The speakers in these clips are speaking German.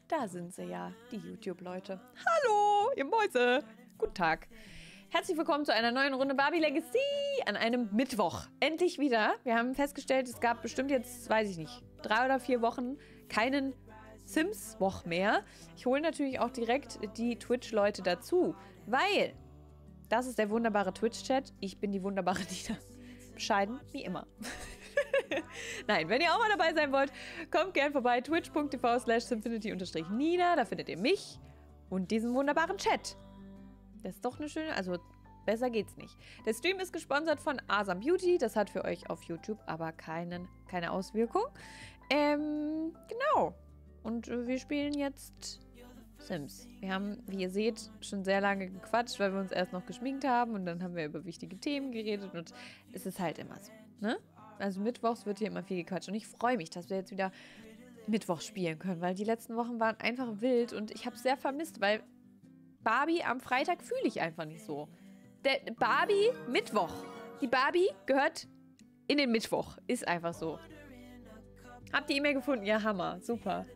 Da sind sie ja, die YouTube-Leute. Hallo, ihr Mäuse. Guten Tag. Herzlich willkommen zu einer neuen Runde Barbie Legacy an einem Mittwoch. Endlich wieder. Wir haben festgestellt, es gab bestimmt jetzt, weiß ich nicht, 3 oder 4 Wochen keinen Sims-Woch mehr. Ich hole natürlich auch direkt die Twitch-Leute dazu, weil das ist der wunderbare Twitch-Chat. Ich bin die wunderbare Nina. Bescheiden, wie immer. Nein, wenn ihr auch mal dabei sein wollt, kommt gern vorbei. twitch.tv/simfinity_Nina. Da findet ihr mich und diesen wunderbaren Chat. Das ist doch eine schöne, also besser geht's nicht. Der Stream ist gesponsert von Asam Beauty. Das hat für euch auf YouTube aber keine Auswirkung. Genau. Und wir spielen jetzt Sims. Wir haben, wie ihr seht, schon sehr lange gequatscht, weil wir uns erst noch geschminkt haben und dann haben wir über wichtige Themen geredet und es ist halt immer so, ne? Also mittwochs wird hier immer viel gequatscht und ich freue mich, dass wir jetzt wieder Mittwoch spielen können, weil die letzten Wochen waren einfach wild und ich habe es sehr vermisst, weil Barbie am Freitag fühle ich einfach nicht so. Der Barbie Mittwoch. Die Barbie gehört in den Mittwoch. Ist einfach so. Habt ihr E-Mail gefunden? Ja, Hammer. Super.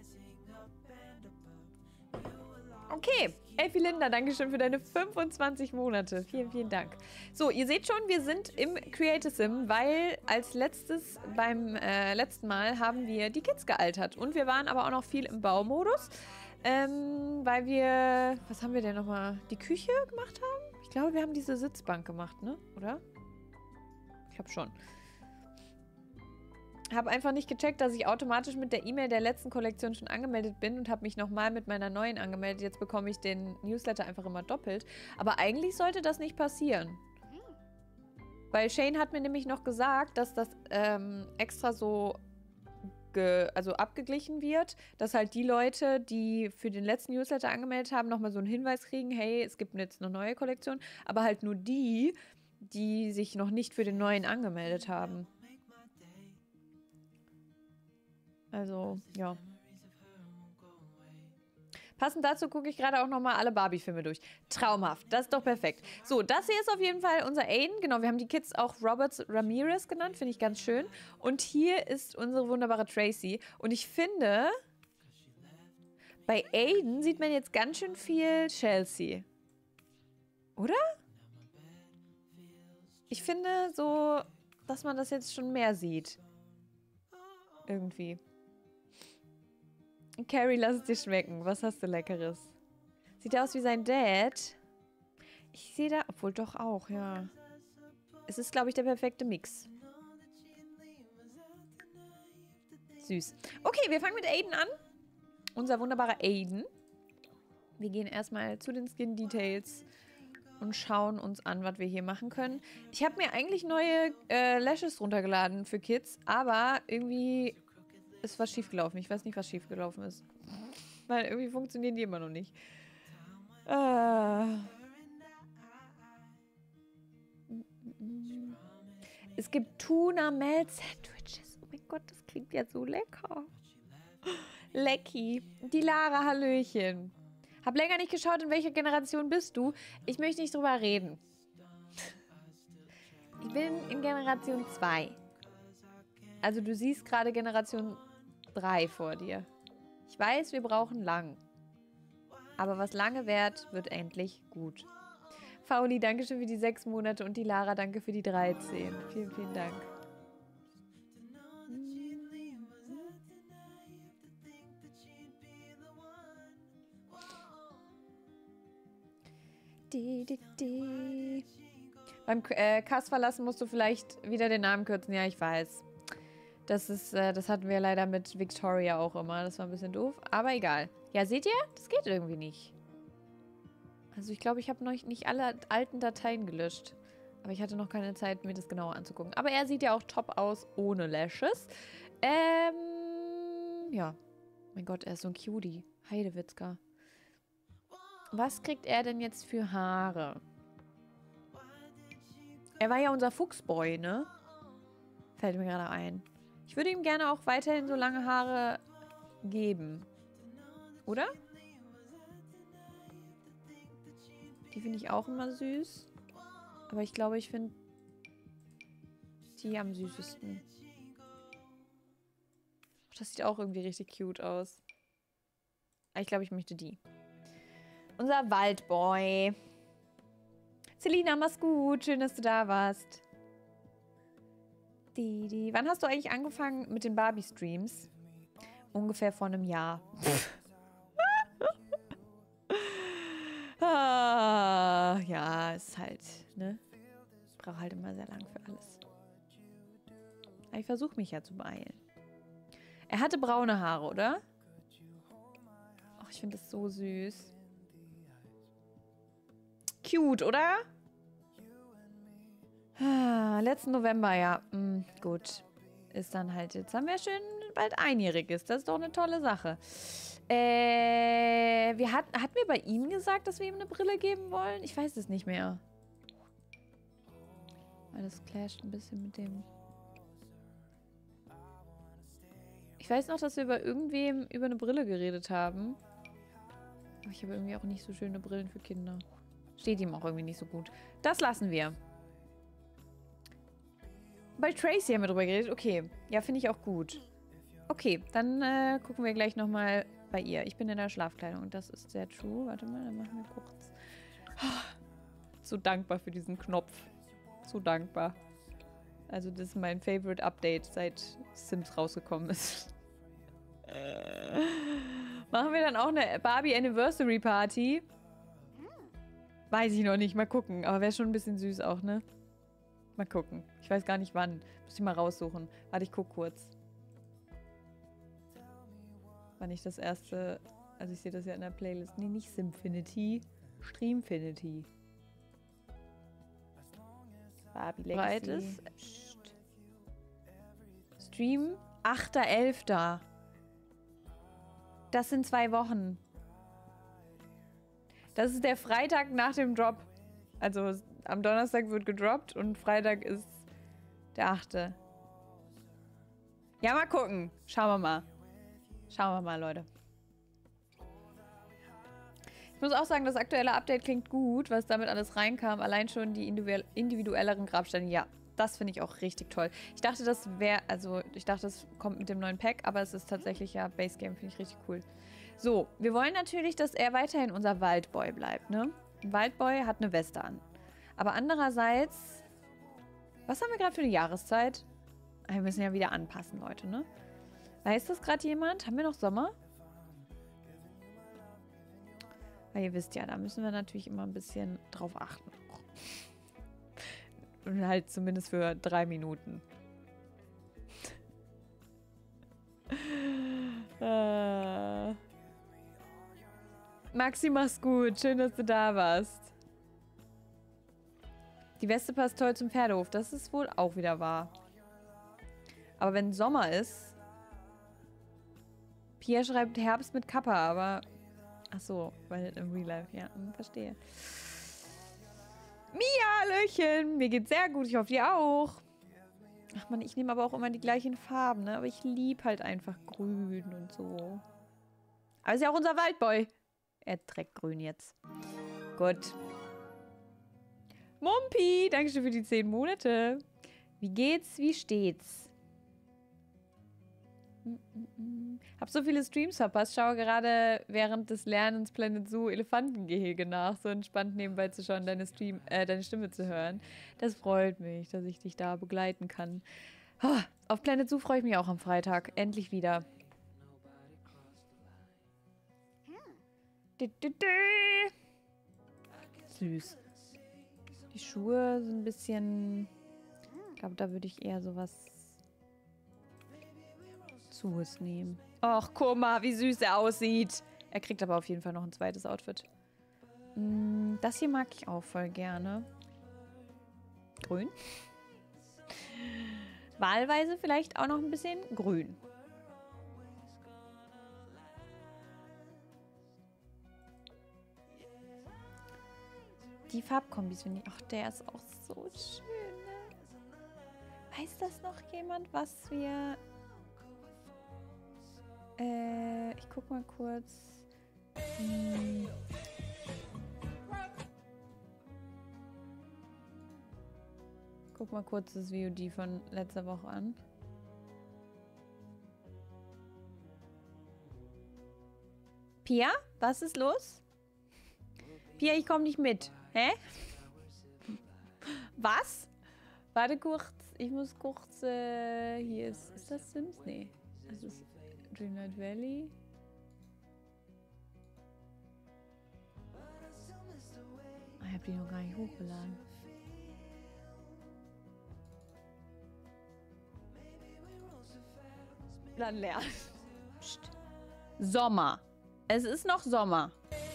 Okay, Elfie Linda, dankeschön für deine 25 Monate. Vielen, vielen Dank. So, ihr seht schon, wir sind im Creative Sim, weil als letztes beim letzten Mal haben wir die Kids gealtert. Und wir waren aber auch noch viel im Baumodus, weil wir, was haben wir denn nochmal, die Küche gemacht haben? Ich glaube, wir haben diese Sitzbank gemacht, ne? Oder? Ich glaube schon. Habe einfach nicht gecheckt, dass ich automatisch mit der E-Mail der letzten Kollektion schon angemeldet bin und habe mich nochmal mit meiner neuen angemeldet. Jetzt bekomme ich den Newsletter einfach immer doppelt. Aber eigentlich sollte das nicht passieren. Weil Shane hat mir nämlich noch gesagt, dass das extra so also abgeglichen wird, dass halt die Leute, die für den letzten Newsletter angemeldet haben, nochmal so einen Hinweis kriegen, hey, es gibt jetzt eine neue Kollektion, aber halt nur die, die sich noch nicht für den neuen angemeldet haben. Also, ja. Passend dazu gucke ich gerade auch nochmal alle Barbie-Filme durch. Traumhaft, das ist doch perfekt. So, das hier ist auf jeden Fall unser Aiden. Genau, wir haben die Kids auch Robert Ramirez genannt, finde ich ganz schön. Und hier ist unsere wunderbare Tracy. Und ich finde, bei Aiden sieht man jetzt ganz schön viel Chelsea. Oder? Ich finde so, dass man das jetzt schon mehr sieht. Irgendwie. Carrie, lass es dir schmecken. Was hast du Leckeres? Sieht aus wie sein Dad. Ich sehe da... Obwohl doch auch, ja. Es ist, glaube ich, der perfekte Mix. Süß. Okay, wir fangen mit Aiden an. Unser wunderbarer Aiden. Wir gehen erstmal zu den Skin Details und schauen uns an, was wir hier machen können. Ich habe mir eigentlich neue Lashes runtergeladen für Kids, aber irgendwie... ist was schiefgelaufen. Ich weiß nicht, was schiefgelaufen ist. Weil irgendwie funktionieren die immer noch nicht. Es gibt Tuna-Melt-Sandwiches. Oh mein Gott, das klingt ja so lecker. Lecki. Die Lara, hallöchen. Hab länger nicht geschaut, in welcher Generation bist du. Ich möchte nicht drüber reden. Ich bin in Generation 2. Also du siehst gerade Generation 3 vor dir. Ich weiß, wir brauchen lang. Aber was lange währt, wird endlich gut. Fauli, danke schön für die 6 Monate und die Lara, danke für die 13. Vielen, vielen Dank. Beim Cast verlassen musst du vielleicht wieder den Namen kürzen. Ja, ich weiß. Das hatten wir leider mit Victoria auch immer. Das war ein bisschen doof. Aber egal. Ja, seht ihr? Das geht irgendwie nicht. Also ich glaube, ich habe noch nicht alle alten Dateien gelöscht. Aber ich hatte noch keine Zeit, mir das genauer anzugucken. Aber er sieht ja auch top aus ohne Lashes. Ja. Mein Gott, er ist so ein Cutie. Heidewitzka. Was kriegt er denn jetzt für Haare? Er war ja unser Fuchsboy, ne? Fällt mir gerade ein. Ich würde ihm gerne auch weiterhin so lange Haare geben. Oder? Die finde ich auch immer süß. Aber ich glaube, ich finde die am süßesten. Das sieht auch irgendwie richtig cute aus. Ich glaube, ich möchte die. Unser Waldboy. Selina, mach's gut. Schön, dass du da warst. Wann hast du eigentlich angefangen mit den Barbie-Streams? Ungefähr vor einem Jahr. Ja, ist halt, ne? Ich brauche halt immer sehr lang für alles. Aber ich versuche mich ja zu beeilen. Er hatte braune Haare, oder? Ach, ich finde das so süß. Cute, oder? Letzten November, ja. Gut. Ist dann halt, jetzt haben wir schön bald Einjähriges. Das ist doch eine tolle Sache. Hatten wir bei ihm gesagt, dass wir ihm eine Brille geben wollen? Ich weiß es nicht mehr. Weil das clasht ein bisschen mit dem... Ich weiß noch, dass wir bei irgendwem über eine Brille geredet haben. Aber ich habe irgendwie auch nicht so schöne Brillen für Kinder. Steht ihm auch irgendwie nicht so gut. Das lassen wir. Bei Tracy haben wir drüber geredet. Okay. Ja, finde ich auch gut. Okay, dann gucken wir gleich nochmal bei ihr. Ich bin in der Schlafkleidung und das ist sehr true. Warte mal, dann machen wir kurz. So dankbar für diesen Knopf. So dankbar. Also das ist mein Favorite Update, seit Sims rausgekommen ist. Machen wir dann auch eine Barbie Anniversary Party? Weiß ich noch nicht. Mal gucken. Aber wäre schon ein bisschen süß auch, ne? Mal gucken. Ich weiß gar nicht wann. Muss ich mal raussuchen. Warte, ich guck kurz. Wann ich das erste... Also ich sehe das ja in der Playlist. Nee, nicht Simfinity. Streamfinity. Barbie Legacy. Bereit ist. Stream 8.11. Das sind 2 Wochen. Das ist der Freitag nach dem Drop. Also am Donnerstag wird gedroppt und Freitag ist der 8. Ja, mal gucken. Schauen wir mal. Schauen wir mal, Leute. Ich muss auch sagen, das aktuelle Update klingt gut, was damit alles reinkam. Allein schon die individuelleren Grabsteine. Ja, das finde ich auch richtig toll. Ich dachte, das kommt mit dem neuen Pack, aber es ist tatsächlich ja Base Game, finde ich richtig cool. So, wir wollen natürlich, dass er weiterhin unser Waldboy bleibt, ne? Ein Waldboy hat eine Weste an. Aber andererseits, was haben wir gerade für eine Jahreszeit? Wir müssen ja wieder anpassen, Leute, ne? Weiß das gerade jemand? Haben wir noch Sommer? Weil ihr wisst ja, da müssen wir natürlich immer ein bisschen drauf achten. Und halt zumindest für 3 Minuten. Maxi, mach's gut. Schön, dass du da warst. Die Weste passt toll zum Pferdehof. Das ist wohl auch wieder wahr. Aber wenn Sommer ist... Pierre schreibt Herbst mit Kappa, aber... Ach so, weil im Real Life, ja, verstehe. Mia, Hallöchen, mir geht's sehr gut, ich hoffe dir auch. Ach man, ich nehme aber auch immer die gleichen Farben, ne? Aber ich liebe halt einfach grün und so. Aber ist ja auch unser Waldboy. Er trägt grün jetzt. Gut. Mumpi, dankeschön für die 10 Monate. Wie geht's, wie steht's? Hab so viele Streams verpasst, schaue gerade während des Lernens Planet Zoo Elefantengehege nach. So entspannt nebenbei zu schauen, deine Stimme zu hören. Das freut mich, dass ich dich da begleiten kann. Auf Planet Zoo freue ich mich auch am Freitag. Endlich wieder. Süß. Die Schuhe sind ein bisschen... Ich glaube, da würde ich eher sowas Zues nehmen. Och, guck mal, wie süß er aussieht. Er kriegt aber auf jeden Fall noch ein zweites Outfit. Das hier mag ich auch voll gerne. Grün. Wahlweise vielleicht auch noch ein bisschen grün. Die Farbkombis finde ich... Ach, der ist auch so schön, ne? Weiß das noch jemand, was wir... ich guck mal kurz. Guck mal kurz das VOD von letzter Woche an. Pia, was ist los? Pia, ich komme nicht mit. Hä? Was? Warte kurz. Ich muss kurz... hier ist das Sims? Nee. Das ist Dreamlight Valley. Ich habe die noch gar nicht hochgeladen. Dann lernen. Psst. Sommer. Es ist noch Sommer.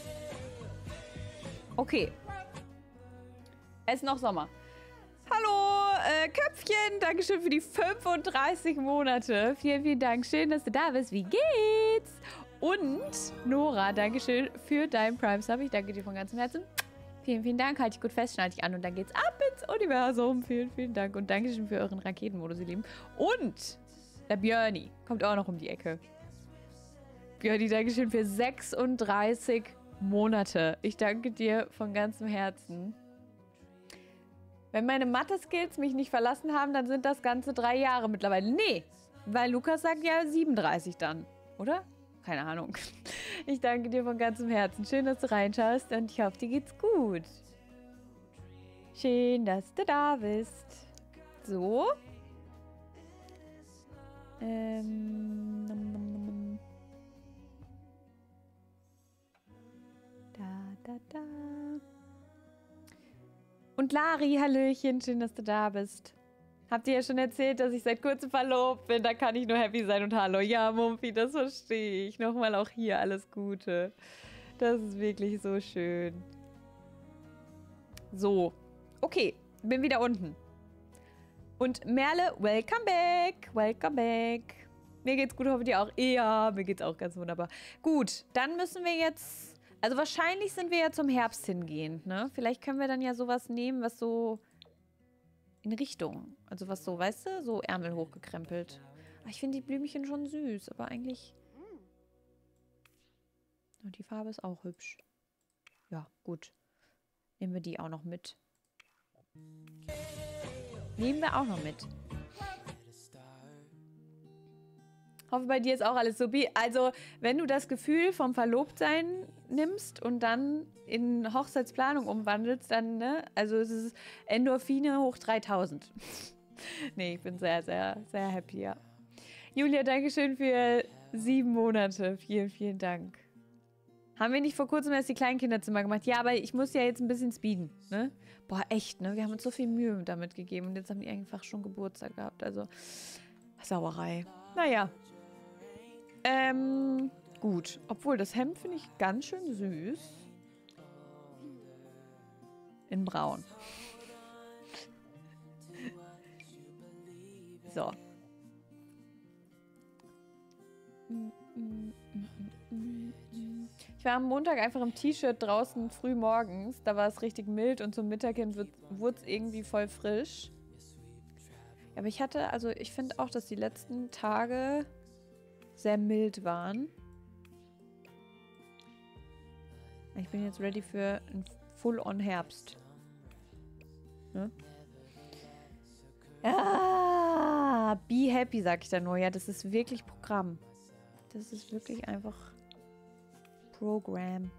Okay. Es ist noch Sommer. Hallo, Köpfchen. Dankeschön für die 35 Monate. Vielen, vielen Dank. Schön, dass du da bist. Wie geht's? Und Nora, Dankeschön für deinen Prime-Sub. Ich danke dir von ganzem Herzen. Vielen, vielen Dank. Halte ich gut fest, schneide ich an und dann geht's ab ins Universum. Vielen, vielen Dank. Und Dankeschön für euren Raketenmodus, ihr Lieben. Und der Björni kommt auch noch um die Ecke. Björni, Dankeschön für 36 Monate. Ich danke dir von ganzem Herzen. Wenn meine Mathe-Skills mich nicht verlassen haben, dann sind das ganze 3 Jahre mittlerweile. Nee, weil Lukas sagt ja 37 dann, oder? Keine Ahnung. Ich danke dir von ganzem Herzen. Schön, dass du reinschaust und ich hoffe, dir geht's gut. Schön, dass du da bist. So. Da. Und Lari, Hallöchen, schön, dass du da bist. Habt ihr ja schon erzählt, dass ich seit kurzem verlobt bin, da kann ich nur happy sein und hallo. Ja, Mumpfi, das verstehe ich. Nochmal auch hier alles Gute. Das ist wirklich so schön. So, okay, bin wieder unten. Und Merle, welcome back, welcome back. Mir geht's gut, hoffe dir auch. Ja, mir geht's auch ganz wunderbar. Gut, dann müssen wir jetzt... Also wahrscheinlich sind wir ja zum Herbst hingehend, ne? Vielleicht können wir dann ja sowas nehmen, was so in Richtung, also was so, weißt du, so Ärmel hochgekrempelt. Aber ich finde die Blümchen schon süß, aber eigentlich... Und die Farbe ist auch hübsch. Ja, gut. Nehmen wir die auch noch mit. Nehmen wir auch noch mit. Hoffe, bei dir ist auch alles supi. Also, wenn du das Gefühl vom Verlobtsein nimmst und dann in Hochzeitsplanung umwandelst, dann, ne? Also, es ist Endorphine hoch 3000. Nee, ich bin sehr, sehr, sehr happy, ja. Julia, Dankeschön für 7 Monate. Vielen, vielen Dank. Haben wir nicht vor kurzem erst die Kleinkinderzimmer gemacht? Ja, aber ich muss ja jetzt ein bisschen speeden, ne? Boah, echt, ne? Wir haben uns so viel Mühe damit gegeben und jetzt haben die einfach schon Geburtstag gehabt. Also, Sauerei. Naja. Gut. Obwohl, das Hemd finde ich ganz schön süß. In braun. So. Ich war am Montag einfach im T-Shirt draußen früh morgens. Da war es richtig mild und zum Mittag hin wurde es irgendwie voll frisch. Aber ich hatte, also ich finde auch, dass die letzten Tage sehr mild waren. Ich bin jetzt ready für einen Full-on-Herbst. Ne? Ah, be happy, sag ich da nur. Ja, das ist wirklich Programm. Das ist wirklich einfach Programm.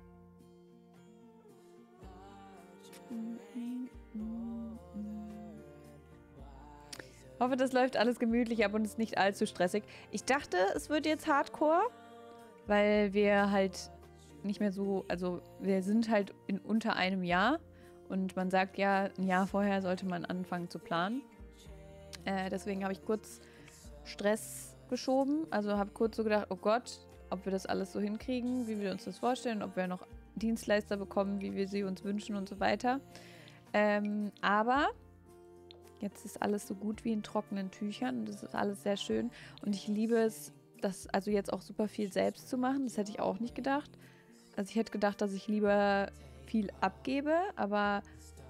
Ich hoffe, das läuft alles gemütlich ab und ist nicht allzu stressig. Ich dachte, es wird jetzt Hardcore, weil wir halt nicht mehr so, also wir sind halt in unter einem Jahr und man sagt ja, ein Jahr vorher sollte man anfangen zu planen. Deswegen habe ich kurz Stress geschoben, also habe kurz so gedacht, oh Gott, ob wir das alles so hinkriegen, wie wir uns das vorstellen, ob wir noch Dienstleister bekommen, wie wir sie uns wünschen und so weiter. Aber jetzt ist alles so gut wie in trockenen Tüchern und das ist alles sehr schön und ich liebe es, das also jetzt auch super viel selbst zu machen. Das hätte ich auch nicht gedacht. Also ich hätte gedacht, dass ich lieber viel abgebe, aber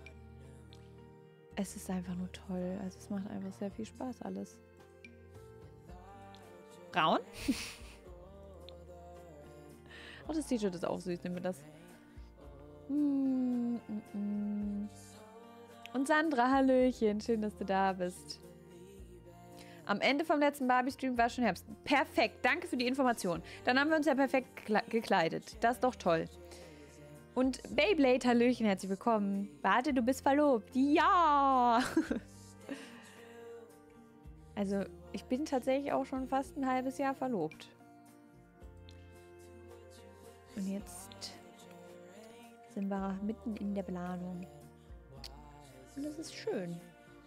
es ist einfach nur toll. Also es macht einfach sehr viel Spaß alles. Braun? Oh, das T-Shirt ist auch süß. Nehmen wir das. Und Sandra, hallöchen. Schön, dass du da bist. Am Ende vom letzten Barbie-Stream war schon Herbst. Perfekt, danke für die Information. Dann haben wir uns ja perfekt gekleidet. Das ist doch toll. Und Beyblade, hallöchen, herzlich willkommen. Warte, du bist verlobt. Ja! Also, ich bin tatsächlich auch schon fast ein halbes Jahr verlobt. Und jetzt sind wir mitten in der Planung. Und das ist schön.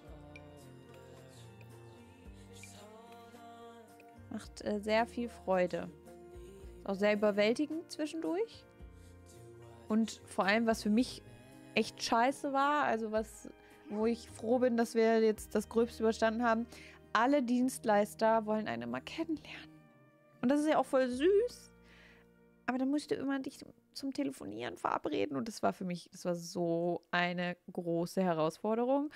Macht sehr viel Freude. Ist auch sehr überwältigend zwischendurch. Und vor allem, was für mich echt scheiße war, also wo ich froh bin, dass wir jetzt das Gröbste überstanden haben, alle Dienstleister wollen einen immer kennenlernen. Und das ist ja auch voll süß. Aber dann musst du immer dich zum Telefonieren verabreden. Und das war für mich, das war so eine große Herausforderung.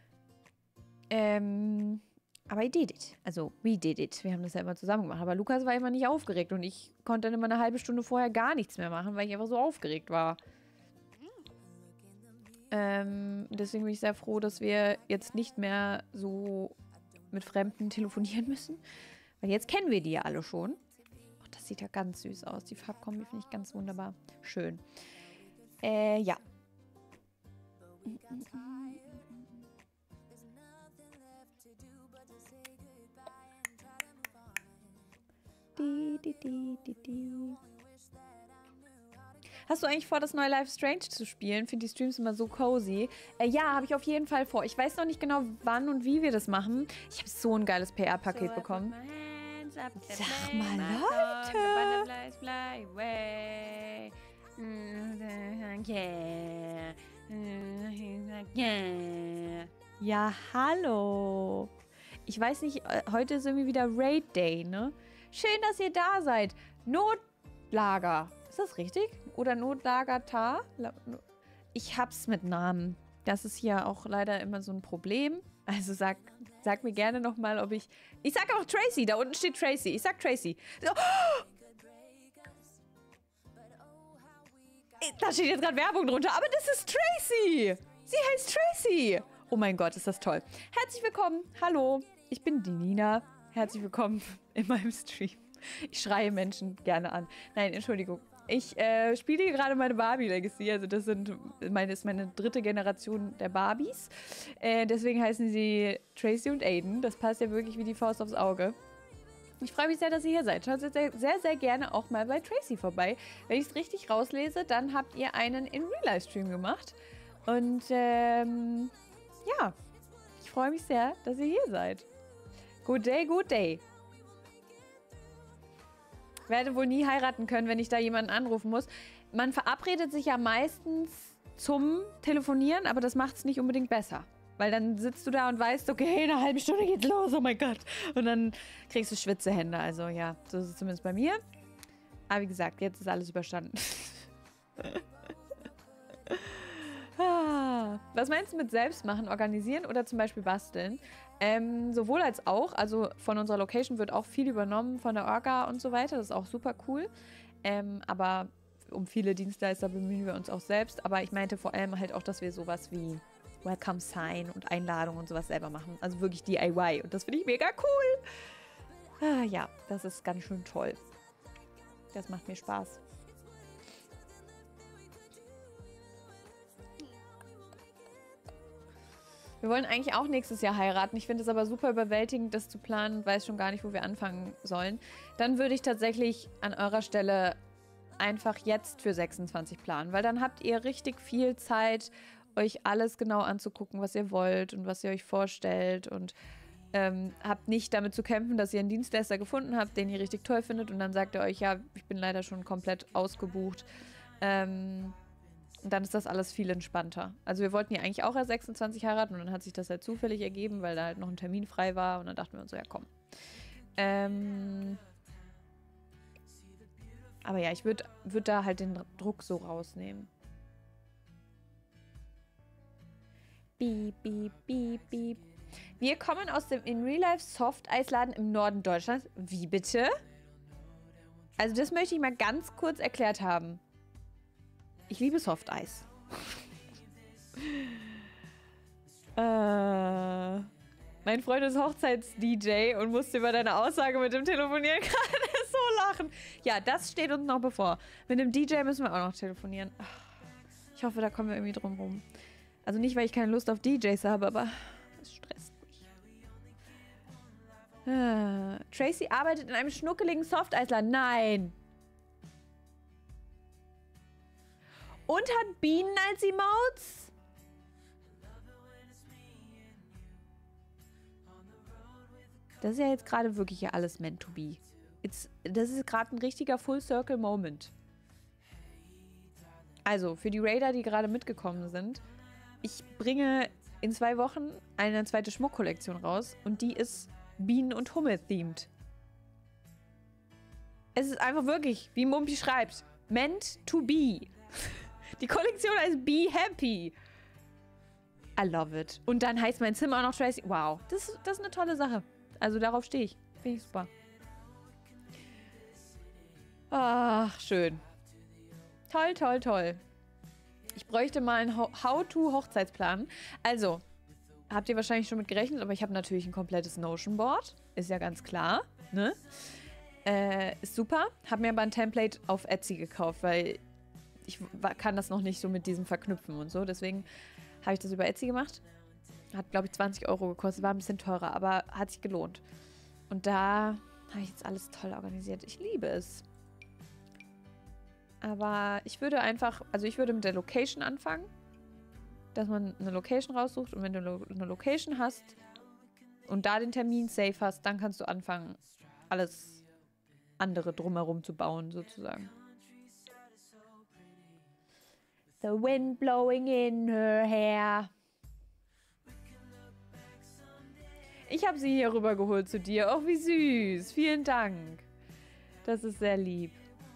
Aber I did it. Also, we did it. Wir haben das ja immer zusammen gemacht. Aber Lukas war immer nicht aufgeregt. Und ich konnte dann immer eine halbe Stunde vorher gar nichts mehr machen, weil ich einfach so aufgeregt war. Deswegen bin ich sehr froh, dass wir jetzt nicht mehr so mit Fremden telefonieren müssen. Weil jetzt kennen wir die ja alle schon. Oh, das sieht ja ganz süß aus. Die Farbkombi finde ich ganz wunderbar. Schön. Ja. Hast du eigentlich vor, das neue Life Strange zu spielen? Finde die Streams immer so cozy. Ja, habe ich auf jeden Fall vor. Ich weiß noch nicht genau, wann und wie wir das machen. Ich habe so ein geiles PR-Paket bekommen. Sag mal, Leute. Ja, hallo. Ich weiß nicht, heute ist irgendwie wieder Raid Day, ne? Schön, dass ihr da seid. Notlager. Ist das richtig? Oder Notlager Tar? Ich hab's mit Namen. Das ist hier auch leider immer so ein Problem. Also sag mir gerne nochmal, ob ich... Ich sag auch Tracy. Da unten steht Tracy. Ich sag Tracy. So. Da steht jetzt gerade Werbung drunter. Aber das ist Tracy. Sie heißt Tracy. Oh mein Gott, ist das toll. Herzlich willkommen. Hallo. Ich bin die Nina. Herzlich willkommen in meinem Stream. Ich schreie Menschen gerne an. Nein, Entschuldigung. Ich spiele hier gerade meine Barbie Legacy. Also das ist meine dritte Generation der Barbies. Deswegen heißen sie Tracy und Aiden. Das passt ja wirklich wie die Faust aufs Auge. Ich freue mich sehr, dass ihr hier seid. Schaut sehr, sehr, sehr gerne auch mal bei Tracy vorbei. Wenn ich es richtig rauslese, dann habt ihr einen In-Real-Life-Stream gemacht. Und ja, ich freue mich sehr, dass ihr hier seid. Good day, good day. Werde wohl nie heiraten können, wenn ich da jemanden anrufen muss. Man verabredet sich ja meistens zum Telefonieren, aber das macht es nicht unbedingt besser. Weil dann sitzt du da und weißt, okay, in einer halben Stunde geht's los, oh mein Gott. Und dann kriegst du Schwitzehände. Also ja, so ist es zumindest bei mir. Aber wie gesagt, jetzt ist alles überstanden. Was meinst du mit Selbstmachen, organisieren oder zum Beispiel basteln? Sowohl als auch. Also von unserer Location wird auch viel übernommen, von der Orga und so weiter. Das ist auch super cool. Aber um viele Dienstleister bemühen wir uns auch selbst. Aber ich meinte vor allem halt auch, dass wir sowas wie Welcome Sign und Einladung und sowas selber machen. Also wirklich DIY. Und das finde ich mega cool. Ja, das ist ganz schön toll. Das macht mir Spaß. Wir wollen eigentlich auch nächstes Jahr heiraten. Ich finde es aber super überwältigend, das zu planen und weiß schon gar nicht, wo wir anfangen sollen. Dann würde ich tatsächlich an eurer Stelle einfach jetzt für 26 planen, weil dann habt ihr richtig viel Zeit, euch alles genau anzugucken, was ihr wollt und was ihr euch vorstellt und habt nicht damit zu kämpfen, dass ihr einen Dienstleister gefunden habt, den ihr richtig toll findet und dann sagt er euch, ja, ich bin leider schon komplett ausgebucht. Und dann ist das alles viel entspannter. Also wir wollten ja eigentlich auch erst 26 heiraten und dann hat sich das halt zufällig ergeben, weil da halt noch ein Termin frei war und dann dachten wir uns so, ja komm. Aber ja, ich würd da halt den Druck so rausnehmen. Beep, beep, beep, beep. Wir kommen aus dem In-Real-Life Soft-Eisladen im Norden Deutschlands. Wie bitte? Also das möchte ich mal ganz kurz erklärt haben. Ich liebe Softeis. Man Mein Freund ist Hochzeits-DJ und musste über deine Aussage mit dem Telefonieren gerade so lachen. Ja, das steht uns noch bevor. Mit dem DJ müssen wir auch noch telefonieren. Ich hoffe, da kommen wir irgendwie drum rum. Also nicht, weil ich keine Lust auf DJs habe, aber es stresst mich. Tracy arbeitet in einem schnuckeligen Softeisler. Nein! Und hat Bienen als Emotes? Das ist ja jetzt gerade wirklich ja alles meant to be. Das ist gerade ein richtiger Full-Circle-Moment. Also, für die Raider, die gerade mitgekommen sind, ich bringe in 2 Wochen eine zweite Schmuckkollektion raus und die ist Bienen- und Hummel-themed. Es ist einfach wirklich, wie Mumpi schreibt, meant to be. Die Kollektion heißt Be Happy. I love it. Und dann heißt mein Zimmer auch noch Tracy. Wow, das ist eine tolle Sache. Also darauf stehe ich. Finde ich super. Ach, schön. Toll, toll, toll. Ich bräuchte mal einen How-to-Hochzeitsplan. Also, habt ihr wahrscheinlich schon mit gerechnet, aber ich habe natürlich ein komplettes Notion-Board. Ist ja ganz klar, ne? Ist super. Habe mir aber ein Template auf Etsy gekauft, weil ich kann das noch nicht so mit diesem Verknüpfen und so. Deswegen habe ich das über Etsy gemacht. Hat, glaube ich, 20 € gekostet. War ein bisschen teurer, aber hat sich gelohnt. Und da habe ich jetzt alles toll organisiert. Ich liebe es. Aber ich würde einfach, also ich würde mit der Location anfangen. Dass man eine Location raussucht. Und wenn du eine Location hast und da den Termin safe hast, dann kannst du anfangen, alles andere drumherum zu bauen, sozusagen. The wind blowing in her hair. Ich habe sie hier rüber geholt zu dir. Oh, wie süß. Vielen Dank. Das ist sehr lieb.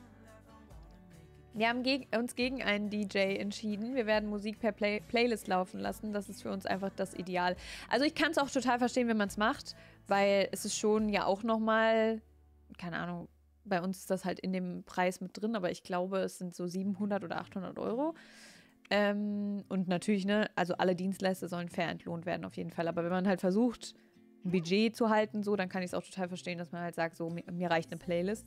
Wir haben uns gegen einen DJ entschieden. Wir werden Musik per Playlist laufen lassen. Das ist für uns einfach das Ideal. Also ich kann es auch total verstehen, wenn man es macht, weil es ist schon ja auch nochmal, keine Ahnung, bei uns ist das halt in dem Preis mit drin, aber ich glaube, es sind so 700 oder 800 €. Und natürlich, ne, also alle Dienstleister sollen fair entlohnt werden auf jeden Fall. Aber wenn man halt versucht, ein Budget zu halten, so, dann kann ich es auch total verstehen, dass man halt sagt, so, mir reicht eine Playlist.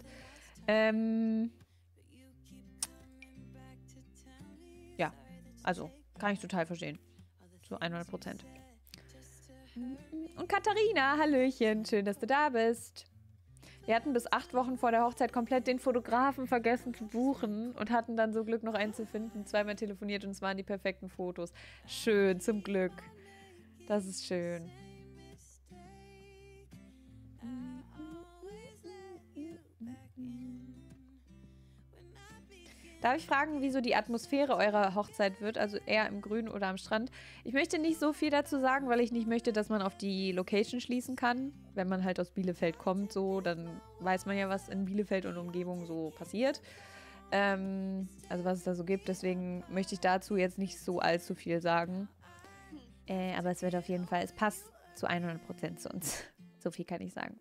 Ja, also kann ich total verstehen. Zu 100%. Und Katharina, hallöchen, schön, dass du da bist. Wir hatten bis 8 Wochen vor der Hochzeit komplett den Fotografen vergessen zu buchen und hatten dann so Glück, noch einen zu finden. 2-mal telefoniert und es waren die perfekten Fotos. Schön, zum Glück. Das ist schön. Darf ich fragen, wieso die Atmosphäre eurer Hochzeit wird? Also eher im Grün oder am Strand? Ich möchte nicht so viel dazu sagen, weil ich nicht möchte, dass man auf die Location schließen kann. Wenn man halt aus Bielefeld kommt, so, dann weiß man ja, was in Bielefeld und Umgebung so passiert. Also was es da so gibt. Deswegen möchte ich dazu jetzt nicht so allzu viel sagen. Aber es wird auf jeden Fall, es passt zu 100% zu uns. So viel kann ich sagen.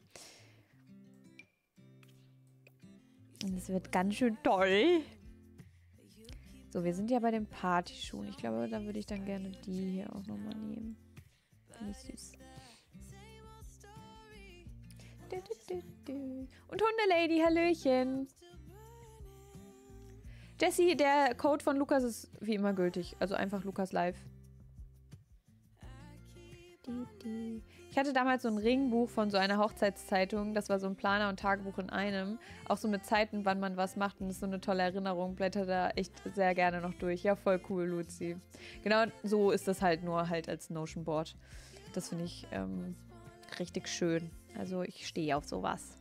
Und es wird ganz schön toll. So, wir sind ja bei den Partyschuhen. Ich glaube, da würde ich dann gerne die hier auch nochmal nehmen. Finde ich süß. Und Hundelady, hallöchen. Jessie, der Code von Lukas ist wie immer gültig. Also einfach Lukas Live. Ich hatte damals so ein Ringbuch von so einer Hochzeitszeitung. Das war so ein Planer und Tagebuch in einem. Auch so mit Zeiten, wann man was macht. Und das ist so eine tolle Erinnerung. Blätter da echt sehr gerne noch durch. Ja, voll cool, Luzi. Genau so ist das halt nur halt als Notion Board. Das finde ich richtig schön. Also ich stehe auf sowas.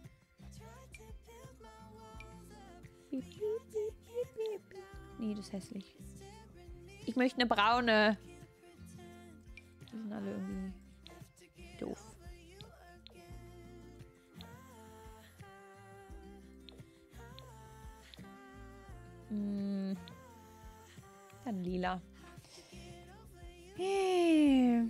Nee, das ist hässlich. Ich möchte eine braune. Die sind alle irgendwie doof. Dann lila. Hey.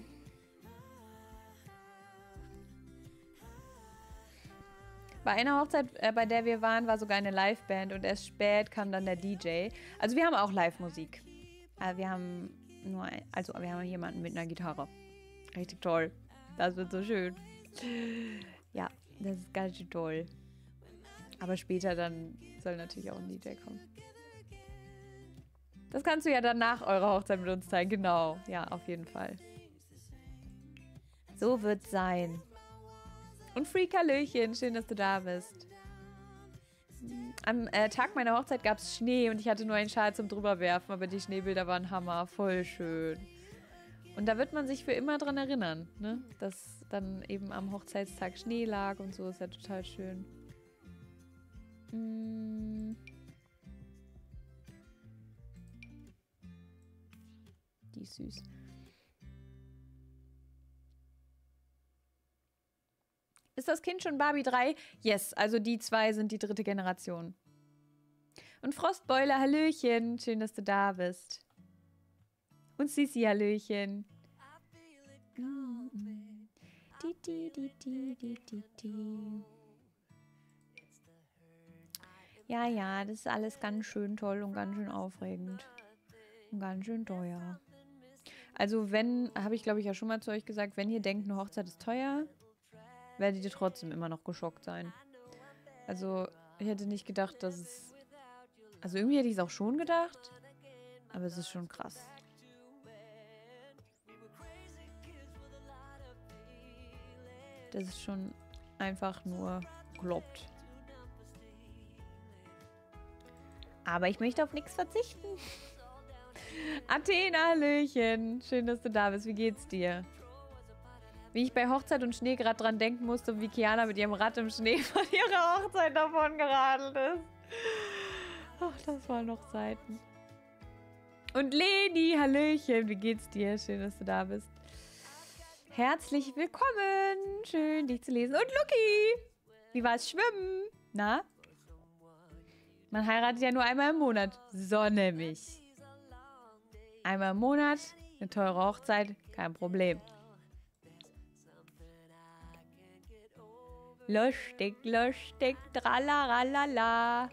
Bei einer Hochzeit, bei der wir waren, war sogar eine Liveband und erst spät kam dann der DJ. Also wir haben auch Live-Musik. Wir haben wir haben jemanden mit einer Gitarre. Richtig toll. Das wird so schön. Ja, das ist ganz schön toll. Aber später dann soll natürlich auch ein DJ kommen. Das kannst du ja dann nach eurer Hochzeit mit uns teilen. Genau, ja, auf jeden Fall. So wird's sein. Und Freak-Hallöchen, schön, dass du da bist. Am Tag meiner Hochzeit gab es Schnee und ich hatte nur einen Schal zum drüberwerfen, aber die Schneebilder waren Hammer, voll schön. Und da wird man sich für immer dran erinnern, ne? Dass dann eben am Hochzeitstag Schnee lag und so, ist ja total schön. Die ist süß. Ist das Kind schon Barbie 3? Yes, also die zwei sind die 3. Generation. Und Frostbeule, Hallöchen. Schön, dass du da bist. Und Sissi, Hallöchen. Ja, ja, das ist alles ganz schön toll und ganz schön aufregend. Und ganz schön teuer. Also wenn, habe ich glaube ich ja schon mal zu euch gesagt, wenn ihr denkt, eine Hochzeit ist teuer, werdet ihr trotzdem immer noch geschockt sein. Also ich hätte nicht gedacht, dass es... Also irgendwie hätte ich es auch schon gedacht, aber es ist schon krass. Das ist schon einfach nur kloppt. Aber ich möchte auf nichts verzichten. Athena, Hallöchen. Schön, dass du da bist. Wie geht's dir? Wie ich bei Hochzeit und Schnee gerade dran denken musste, wie Kiana mit ihrem Rad im Schnee von ihrer Hochzeit davon geradelt ist. Ach, das waren noch Zeiten. Und Leni, Hallöchen. Wie geht's dir? Schön, dass du da bist. Herzlich willkommen. Schön, dich zu lesen. Und Luki. Wie war's schwimmen? Na? Man heiratet ja nur einmal im Monat. So nämlich. Einmal im Monat, eine teure Hochzeit, kein Problem. Lustig, lustig, tralalala.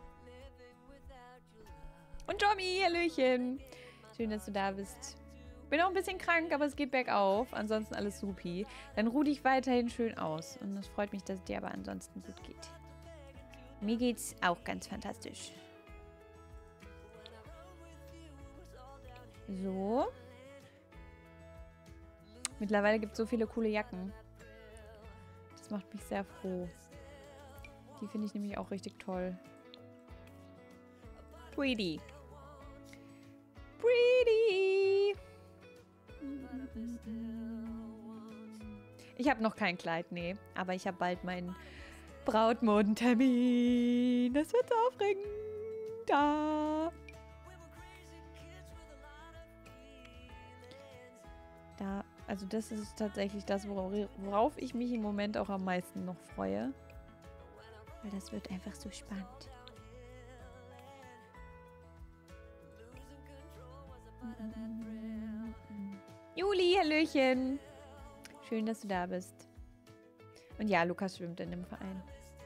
Und Tommy, Hallöchen. Schön, dass du da bist. Bin auch ein bisschen krank, aber es geht bergauf. Ansonsten alles supi. Dann ruh dich weiterhin schön aus. Und es freut mich, dass es dir aber ansonsten gut geht. Mir geht's auch ganz fantastisch. So. Mittlerweile gibt es so viele coole Jacken. Das macht mich sehr froh. Die finde ich nämlich auch richtig toll. Pretty. Pretty. Ich habe noch kein Kleid, nee. Aber ich habe bald meinen Brautmodentermin. Das wird so aufregend. Da. Also das ist tatsächlich das, worauf ich mich im Moment auch am meisten noch freue. Weil das wird einfach so spannend. Juli, Hallöchen. Schön, dass du da bist. Und ja, Lukas schwimmt in dem Verein.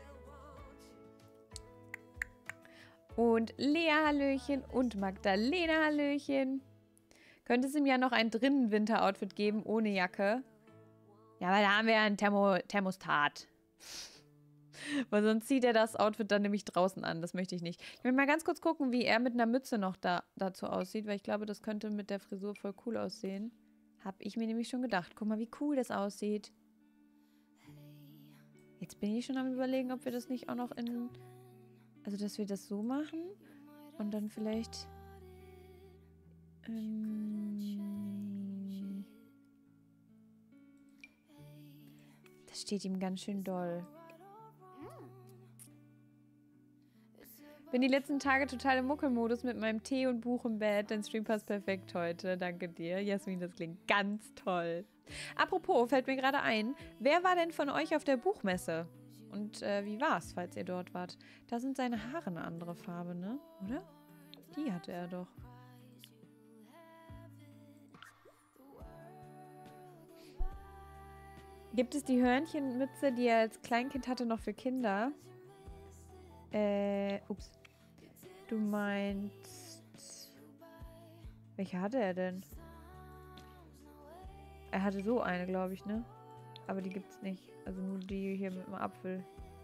Und Lea, Hallöchen. Und Magdalena, Hallöchen. Könnte es ihm ja noch ein drinnen Winter-Outfit geben, ohne Jacke. Ja, weil da haben wir ja ein Thermostat. Weil sonst zieht er das Outfit dann nämlich draußen an. Das möchte ich nicht. Ich will mal ganz kurz gucken, wie er mit einer Mütze noch dazu aussieht, weil ich glaube, das könnte mit der Frisur voll cool aussehen. Hab ich mir nämlich schon gedacht. Guck mal, wie cool das aussieht. Jetzt bin ich schon am Überlegen, ob wir das nicht auch noch in... Also, dass wir das so machen und dann vielleicht... Das steht ihm ganz schön doll. Bin die letzten Tage total im Muckelmodus mit meinem Tee und Buch im Bett. Dein Stream passt perfekt heute. Danke dir. Jasmin, das klingt ganz toll. Apropos, fällt mir gerade ein, wer war denn von euch auf der Buchmesse? Und wie war's, falls ihr dort wart? Da sind seine Haare eine andere Farbe, ne? Oder? Die hatte er doch. Gibt es die Hörnchenmütze, die er als Kleinkind hatte, noch für Kinder? Ups. Du meinst... Welche hatte er denn? Er hatte so eine, glaube ich, ne? Aber die gibt's nicht. Also nur die hier mit dem Apfel.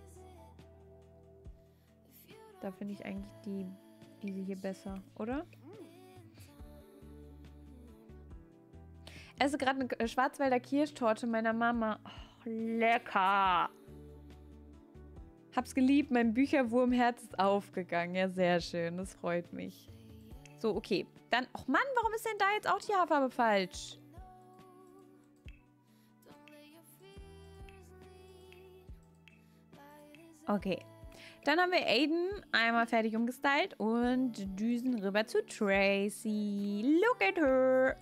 Da finde ich eigentlich diese hier besser, oder? Esse gerade eine Schwarzwälder Kirschtorte meiner Mama. Oh, lecker. Hab's geliebt. Mein Bücherwurmherz ist aufgegangen. Ja, sehr schön. Das freut mich. So, okay. Dann, ach Mann, warum ist denn da jetzt auch die Haarfarbe falsch? Okay. Dann haben wir Aiden einmal fertig umgestylt und düsen rüber zu Tracy. Look at her.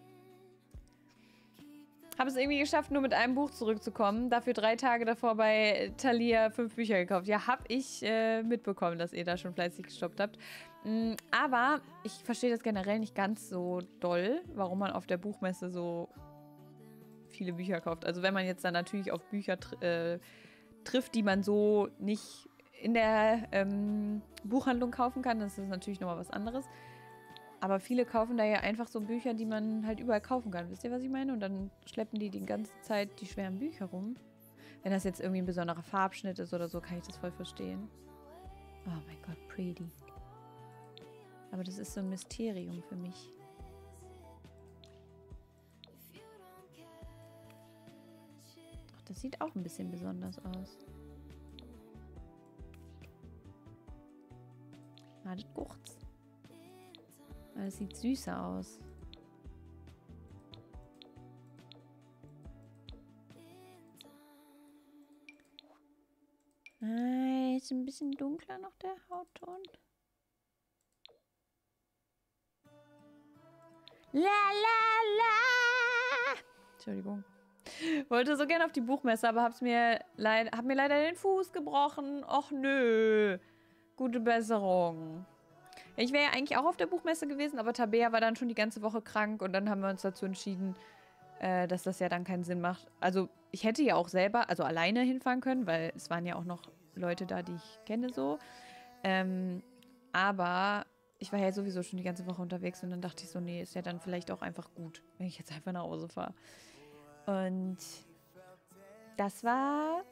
Habe es irgendwie geschafft, nur mit einem Buch zurückzukommen. Dafür 3 Tage davor bei Thalia 5 Bücher gekauft. Ja, habe ich mitbekommen, dass ihr da schon fleißig gestoppt habt. Aber ich verstehe das generell nicht ganz so doll, warum man auf der Buchmesse so viele Bücher kauft. Also wenn man jetzt dann natürlich auf Bücher trifft, die man so nicht in der Buchhandlung kaufen kann, das ist natürlich nochmal was anderes. Aber viele kaufen da ja einfach so Bücher, die man halt überall kaufen kann. Wisst ihr, was ich meine? Und dann schleppen die ganze Zeit die schweren Bücher rum. Wenn das jetzt irgendwie ein besonderer Farbschnitt ist oder so, kann ich das voll verstehen. Oh mein Gott, pretty. Aber das ist so ein Mysterium für mich. Ach, das sieht auch ein bisschen besonders aus. Wartet kurz. Das sieht süßer aus. Ist ein bisschen dunkler noch der Hautton. La la la! Entschuldigung. Wollte so gerne auf die Buchmesse, aber hab mir leider den Fuß gebrochen. Och nö. Gute Besserung. Ich wäre ja eigentlich auch auf der Buchmesse gewesen, aber Tabea war dann schon die ganze Woche krank und dann haben wir uns dazu entschieden, dass das ja dann keinen Sinn macht. Also ich hätte ja auch selber, also alleine hinfahren können, weil es waren ja auch noch Leute da, die ich kenne so. Aber ich war ja sowieso schon die ganze Woche unterwegs und dann dachte ich so, nee, ist ja dann vielleicht auch einfach gut, wenn ich jetzt einfach nach Hause fahre. Und das war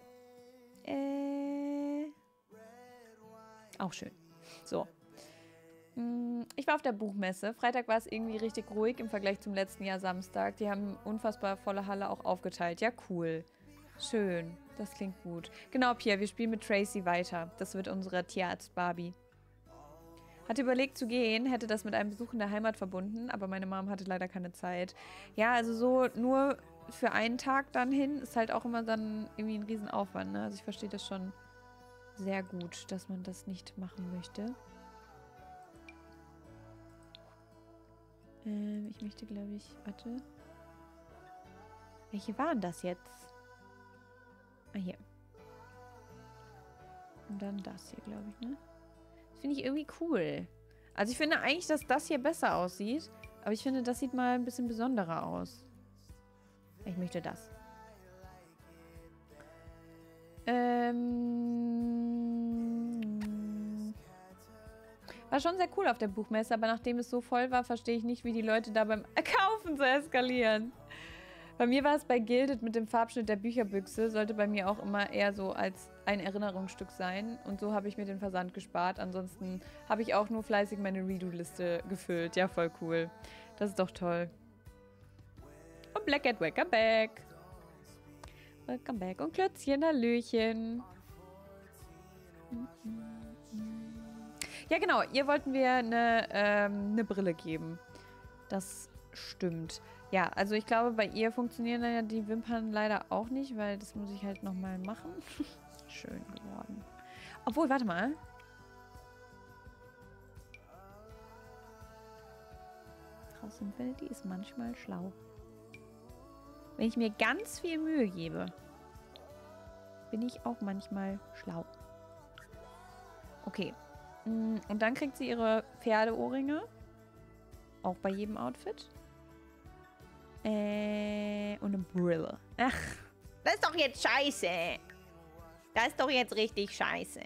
auch schön. So. Ich war auf der Buchmesse. Freitag war es irgendwie richtig ruhig im Vergleich zum letzten Jahr Samstag. Die haben unfassbar volle Halle auch aufgeteilt. Ja, cool. Schön. Das klingt gut. Genau, Pierre, wir spielen mit Tracy weiter. Das wird unsere Tierarzt-Barbie. Hatte überlegt zu gehen, hätte das mit einem Besuch in der Heimat verbunden, aber meine Mom hatte leider keine Zeit. Ja, also so nur für einen Tag dann hin ist halt auch immer dann irgendwie ein Riesenaufwand, ne? Also ich verstehe das schon sehr gut, dass man das nicht machen möchte. Ich möchte, glaube ich, warte. Welche waren das jetzt? Ah, hier. Und dann das hier, glaube ich, ne? Das finde ich irgendwie cool. Also ich finde eigentlich, dass das hier besser aussieht. Aber ich finde, das sieht mal ein bisschen besonderer aus. Ich möchte das. War schon sehr cool auf der Buchmesse, aber nachdem es so voll war, verstehe ich nicht, wie die Leute da beim Kaufen so eskalieren. Bei mir war es bei Gilded mit dem Farbschnitt der Bücherbüchse, sollte bei mir auch immer eher so als ein Erinnerungsstück sein. Und so habe ich mir den Versand gespart. Ansonsten habe ich auch nur fleißig meine Redo-Liste gefüllt. Ja, voll cool. Das ist doch toll. Und Black Cat, welcome back. Welcome back. Und Klötzchen, hallöchen. Ja, genau. Ihr wollten wir eine Brille geben. Das stimmt. Ja, also ich glaube, bei ihr funktionieren dann ja die Wimpern leider auch nicht, weil das muss ich halt nochmal machen. Schön geworden. Obwohl, warte mal. Frau Simfeldi ist manchmal schlau. Wenn ich mir ganz viel Mühe gebe, bin ich auch manchmal schlau. Okay. Und dann kriegt sie ihre Pferdeohrringe. Auch bei jedem Outfit. Und eine Brille. Ach, das ist doch jetzt scheiße. Das ist doch jetzt richtig scheiße.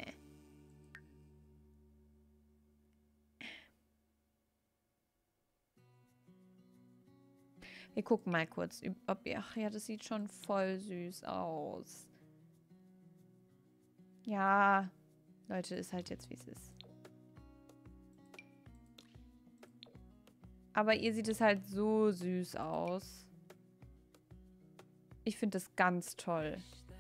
Wir gucken mal kurz, ob... Ach ja, das sieht schon voll süß aus. Ja, Leute, ist halt jetzt, wie es ist. Aber ihr sieht es halt so süß aus. Ich finde das ganz toll.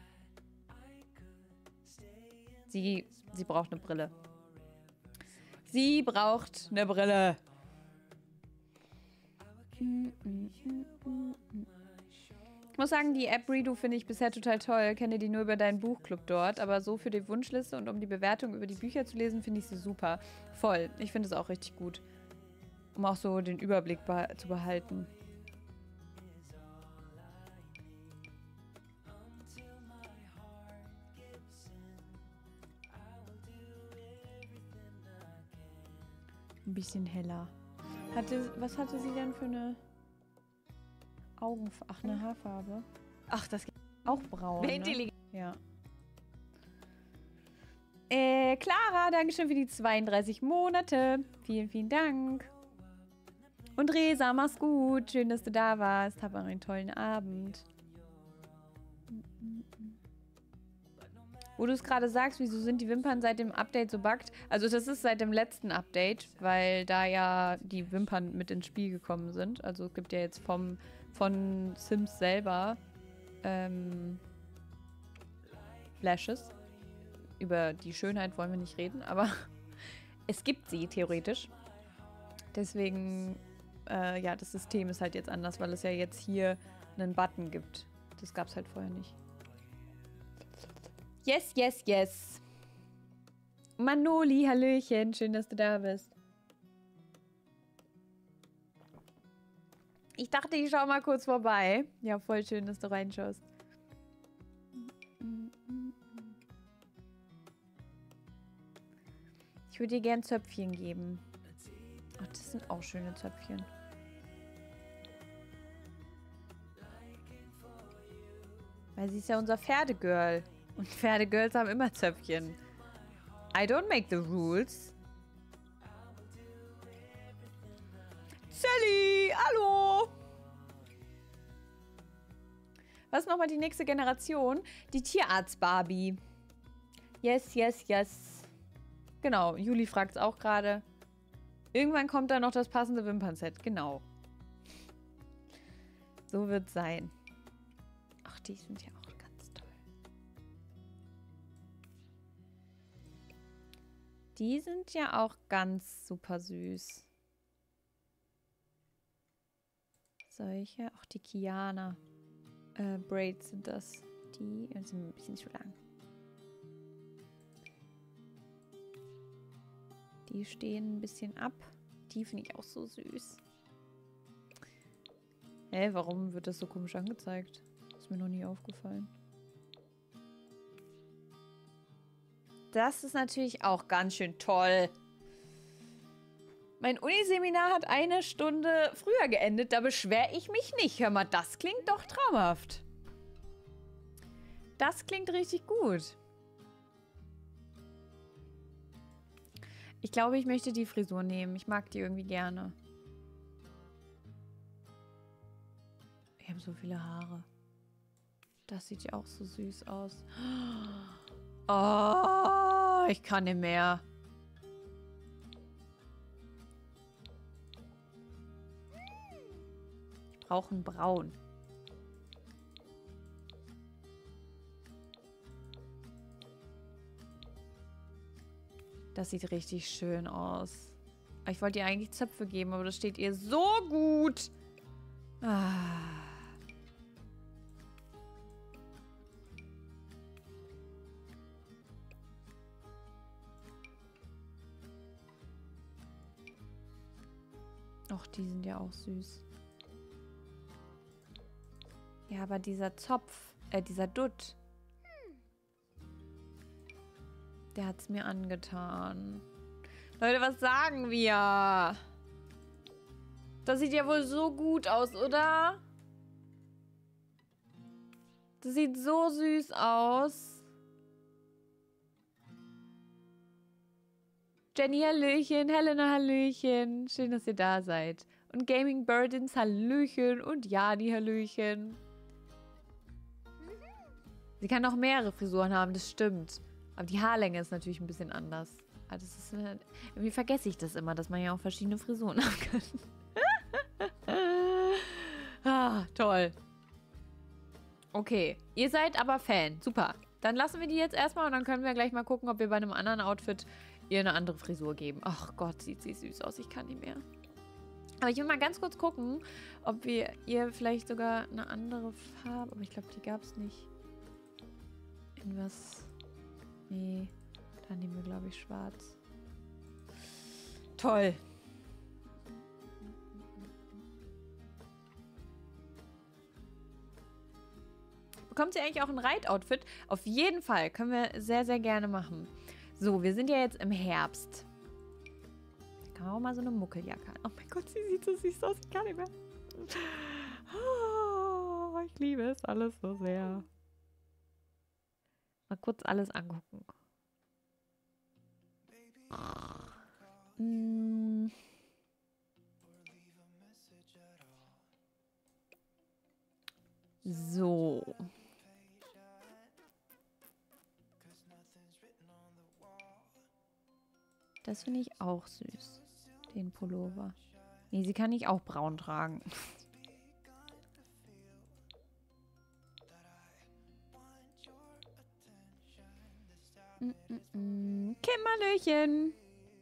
Sie braucht eine Brille. Sie braucht eine Brille. Ich muss sagen, die App Redo finde ich bisher total toll. Kenne die nur über deinen Buchclub dort. Aber so für die Wunschliste und um die Bewertung über die Bücher zu lesen, finde ich sie super. Voll. Ich finde es auch richtig gut. Um auch so den Überblick zu behalten. Ein bisschen heller. Was hatte sie denn für eine Augenfarbe? Ach, eine Haarfarbe. Ach, das geht auch braun. Ne? Ja. Clara, Dankeschön für die 32 Monate. Vielen, vielen Dank. Und Resa, mach's gut. Schön, dass du da warst. Hab einen tollen Abend. Wo du es gerade sagst, wieso sind die Wimpern seit dem Update so buggt? Also das ist seit dem letzten Update, weil da ja die Wimpern mit ins Spiel gekommen sind. Also es gibt ja jetzt von Sims selber Flashes. Über die Schönheit wollen wir nicht reden, aber es gibt sie theoretisch. Deswegen, ja, das System ist halt jetzt anders, weil es ja jetzt hier einen Button gibt. Das gab es halt vorher nicht. Yes, yes, yes. Manoli, hallöchen. Schön, dass du da bist. Ich dachte, ich schau mal kurz vorbei. Ja, voll schön, dass du reinschaust. Ich würde dir gern Zöpfchen geben. Ach, das sind auch schöne Zöpfchen. Weil sie ist ja unser Pferdegirl. Und Pferdegirls haben immer Zöpfchen. I don't make the rules. Sally, hallo! Was ist nochmal die nächste Generation? Die Tierarzt-Barbie. Yes, yes, yes. Genau, Juli fragt es auch gerade. Irgendwann kommt da noch das passende Wimpernset. Genau. So wird es sein. Ach, die sind ja auch ganz toll. Die sind ja auch ganz super süß. Solche, auch die Kiana Braids sind das. Die sind ein bisschen zu lang. Die stehen ein bisschen ab. Die finde ich auch so süß. Hä, warum wird das so komisch angezeigt? Ist mir noch nie aufgefallen. Das ist natürlich auch ganz schön toll. Mein Uniseminar hat 1 Stunde früher geendet. Da beschwere ich mich nicht. Hör mal, das klingt doch traumhaft. Das klingt richtig gut. Ich glaube, ich möchte die Frisur nehmen. Ich mag die irgendwie gerne. Ich habe so viele Haare. Das sieht ja auch so süß aus. Oh, ich kann nicht mehr. Ich brauche ein Braun. Das sieht richtig schön aus. Ich wollte ihr eigentlich Zöpfe geben, aber das steht ihr so gut. Ah. Och, die sind ja auch süß. Ja, aber dieser Zopf, dieser Dutt, der hat's mir angetan. Leute, was sagen wir? Das sieht ja wohl so gut aus, oder? Das sieht so süß aus. Jenny, hallöchen. Helena, hallöchen. Schön, dass ihr da seid. Und Gaming Burdens, Hallöchen. Und Jani, Hallöchen. Sie kann auch mehrere Frisuren haben, das stimmt. Aber die Haarlänge ist natürlich ein bisschen anders. Aber das ist, irgendwie vergesse ich das immer, dass man ja auch verschiedene Frisuren haben kann. Ah, toll. Okay, ihr seid aber Fan. Super. Dann lassen wir die jetzt erstmal und dann können wir gleich mal gucken, ob wir bei einem anderen Outfit ihr eine andere Frisur geben. Ach Gott, sieht sie süß aus. Ich kann nicht mehr. Aber ich will mal ganz kurz gucken, ob wir ihr vielleicht sogar eine andere Farbe... Aber ich glaube, die gab es nicht. In was... Nee, dann nehmen wir, glaube ich, schwarz. Toll. Bekommt sie eigentlich auch ein Reitoutfit? Auf jeden Fall. Können wir sehr, sehr gerne machen. So, wir sind ja jetzt im Herbst. Kann man auch mal so eine Muckeljacke an. Oh mein Gott, sie sieht so süß aus. Ich kann nicht mehr. Oh, ich liebe es alles so sehr. Mal kurz alles angucken. So. Das finde ich auch süß. Den Pullover. Nee, sie kann nicht auch braun tragen. Kimmerlöchen.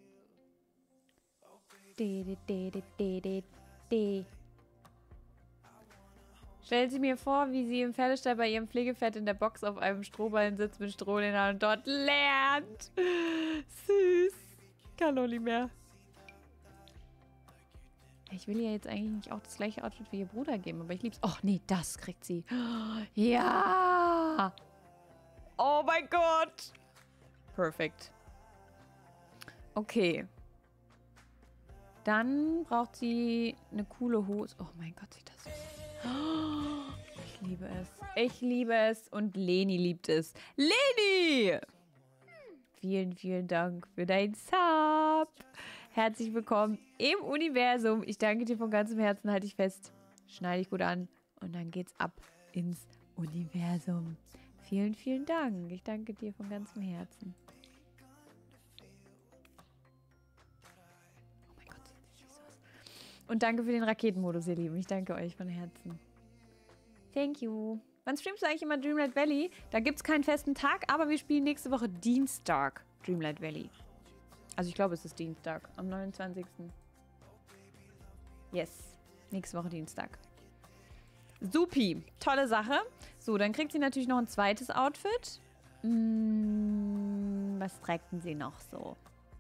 Stellen Sie mir vor, wie sie im Pferdestall bei ihrem Pflegepferd in der Box auf einem Strohballen sitzt mit Stroh in den Haaren und dort lernt. Süß. Kann auch nicht mehr. Ich will ihr jetzt eigentlich nicht auch das gleiche Outfit wie ihr Bruder geben, aber ich lieb's. Oh, nee, das kriegt sie. Ja. Oh mein Gott. Perfekt. Okay. Dann braucht sie eine coole Hose. Oh mein Gott, sieht das süß aus. Ich liebe es. Ich liebe es und Leni liebt es. Leni! Vielen, vielen Dank für dein Sub. Herzlich willkommen im Universum. Ich danke dir von ganzem Herzen. Halte dich fest. Schneide dich gut an. Und dann geht's ab ins Universum. Vielen, vielen Dank. Ich danke dir von ganzem Herzen. Oh mein Gott, sieht süß aus. Und danke für den Raketenmodus, ihr Lieben. Ich danke euch von Herzen. Thank you. Wann streamst du eigentlich immer Dreamlight Valley? Da gibt es keinen festen Tag, aber wir spielen nächste Woche Dienstag Dreamlight Valley. Also ich glaube, es ist Dienstag, am 29. Yes, nächste Woche Dienstag. Supi, tolle Sache. So, dann kriegt sie natürlich noch ein zweites Outfit. Was trägt denn sie noch so?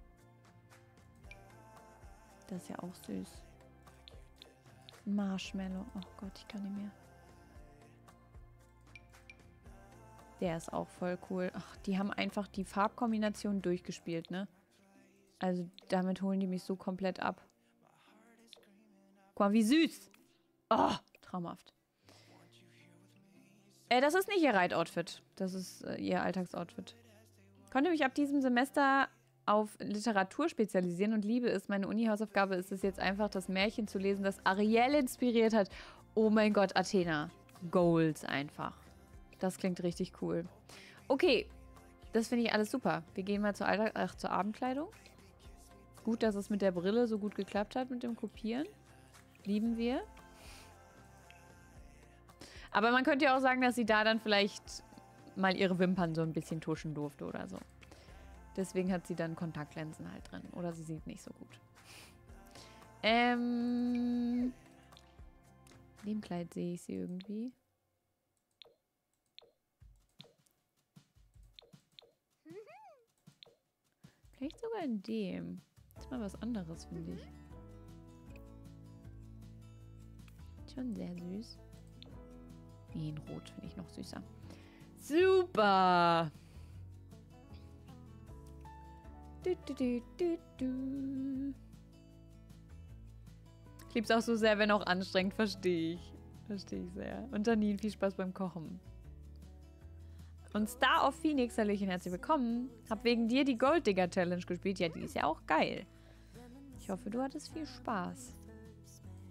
Das ist ja auch süß. Marshmallow. Oh Gott, ich kann nicht mehr. Der ist auch voll cool. Ach, die haben einfach die Farbkombination durchgespielt, ne? Also damit holen die mich so komplett ab. Guck mal, wie süß. Oh, traumhaft. Das ist nicht ihr Reitoutfit. Das ist ihr Alltagsoutfit. Konnte mich ab diesem Semester auf Literatur spezialisieren und liebe es. Meine Uni-Hausaufgabe ist es jetzt einfach, das Märchen zu lesen, das Ariel inspiriert hat. Oh mein Gott, Athena. Goals einfach. Das klingt richtig cool. Okay, das finde ich alles super. Wir gehen mal zur Abendkleidung. Gut, dass es mit der Brille so gut geklappt hat mit dem Kopieren. Lieben wir. Aber man könnte ja auch sagen, dass sie da dann vielleicht mal ihre Wimpern so ein bisschen tuschen durfte oder so. Deswegen hat sie dann Kontaktlinsen halt drin. Oder sie sieht nicht so gut. In dem Kleid sehe ich sie irgendwie. Vielleicht sogar in dem. Das ist mal was anderes, finde ich. Schon sehr süß. Nee, in Rot finde ich noch süßer. Super! Ich liebe es auch so sehr, wenn auch anstrengend, verstehe ich. Verstehe ich sehr. Und Janine, viel Spaß beim Kochen. Und Star of Phoenix, hallöchen, herzlich willkommen. Hab wegen dir die Gold Digger Challenge gespielt. Ja, die ist ja auch geil. Ich hoffe, du hattest viel Spaß.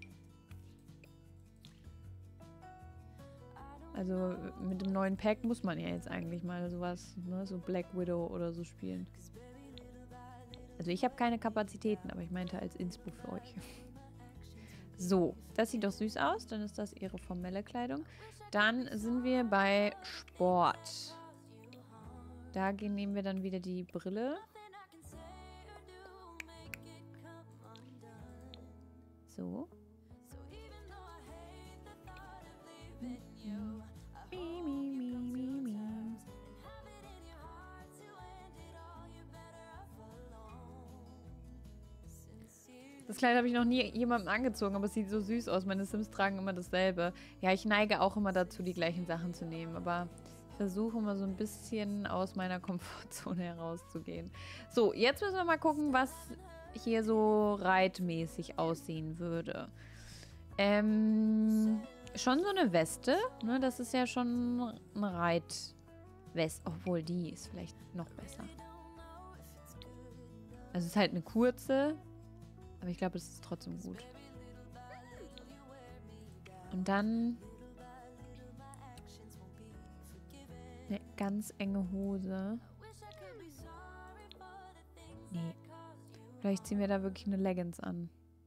Also mit dem neuen Pack muss man ja jetzt eigentlich mal sowas, ne, so Black Widow oder so spielen. Also ich habe keine Kapazitäten, aber ich meinte als Inspo für euch. So, das sieht doch süß aus. Dann ist das ihre formelle Kleidung. Dann sind wir bei Sport. Da nehmen wir dann wieder die Brille. So. Das Kleid habe ich noch nie jemandem angezogen, aber es sieht so süß aus. Meine Sims tragen immer dasselbe. Ja, ich neige auch immer dazu, die gleichen Sachen zu nehmen, aber ich versuche immer so ein bisschen aus meiner Komfortzone herauszugehen. So, jetzt müssen wir mal gucken, was hier so reitmäßig aussehen würde. Schon so eine Weste, ne? Das ist ja schon eine Reitweste, obwohl die ist vielleicht noch besser. Also es ist halt eine kurze, aber ich glaube, es ist trotzdem gut. Und dann eine ganz enge Hose. Nee. Vielleicht ziehen wir da wirklich eine Leggings an.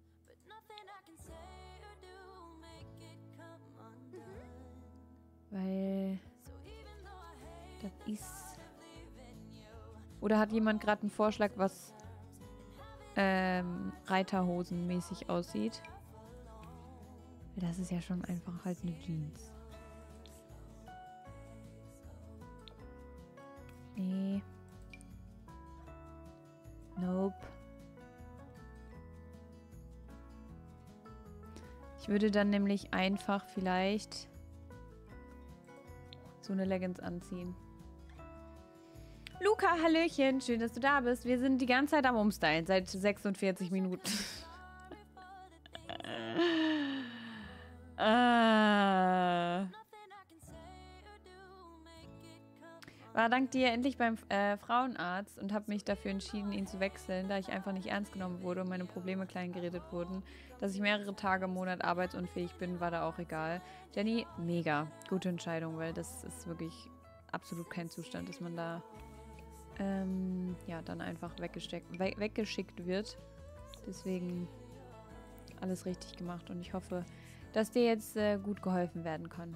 Weil das ist... Oder hat jemand gerade einen Vorschlag, was Reiterhosenmäßig aussieht? Das ist ja schon einfach halt eine Jeans. Nee. Nope. Ich würde dann nämlich einfach vielleicht so eine Leggings anziehen. Luca, hallöchen, schön, dass du da bist. Wir sind die ganze Zeit am Umstylen, seit 46 Minuten. War dank dir endlich beim Frauenarzt und habe mich dafür entschieden, ihn zu wechseln, da ich einfach nicht ernst genommen wurde und meine Probleme klein geredet wurden. Dass ich mehrere Tage im Monat arbeitsunfähig bin, war da auch egal. Jenny, mega gute Entscheidung, weil das ist wirklich absolut kein Zustand, dass man da ja, dann einfach weggeschickt wird. Deswegen alles richtig gemacht und ich hoffe, dass dir jetzt gut geholfen werden kann.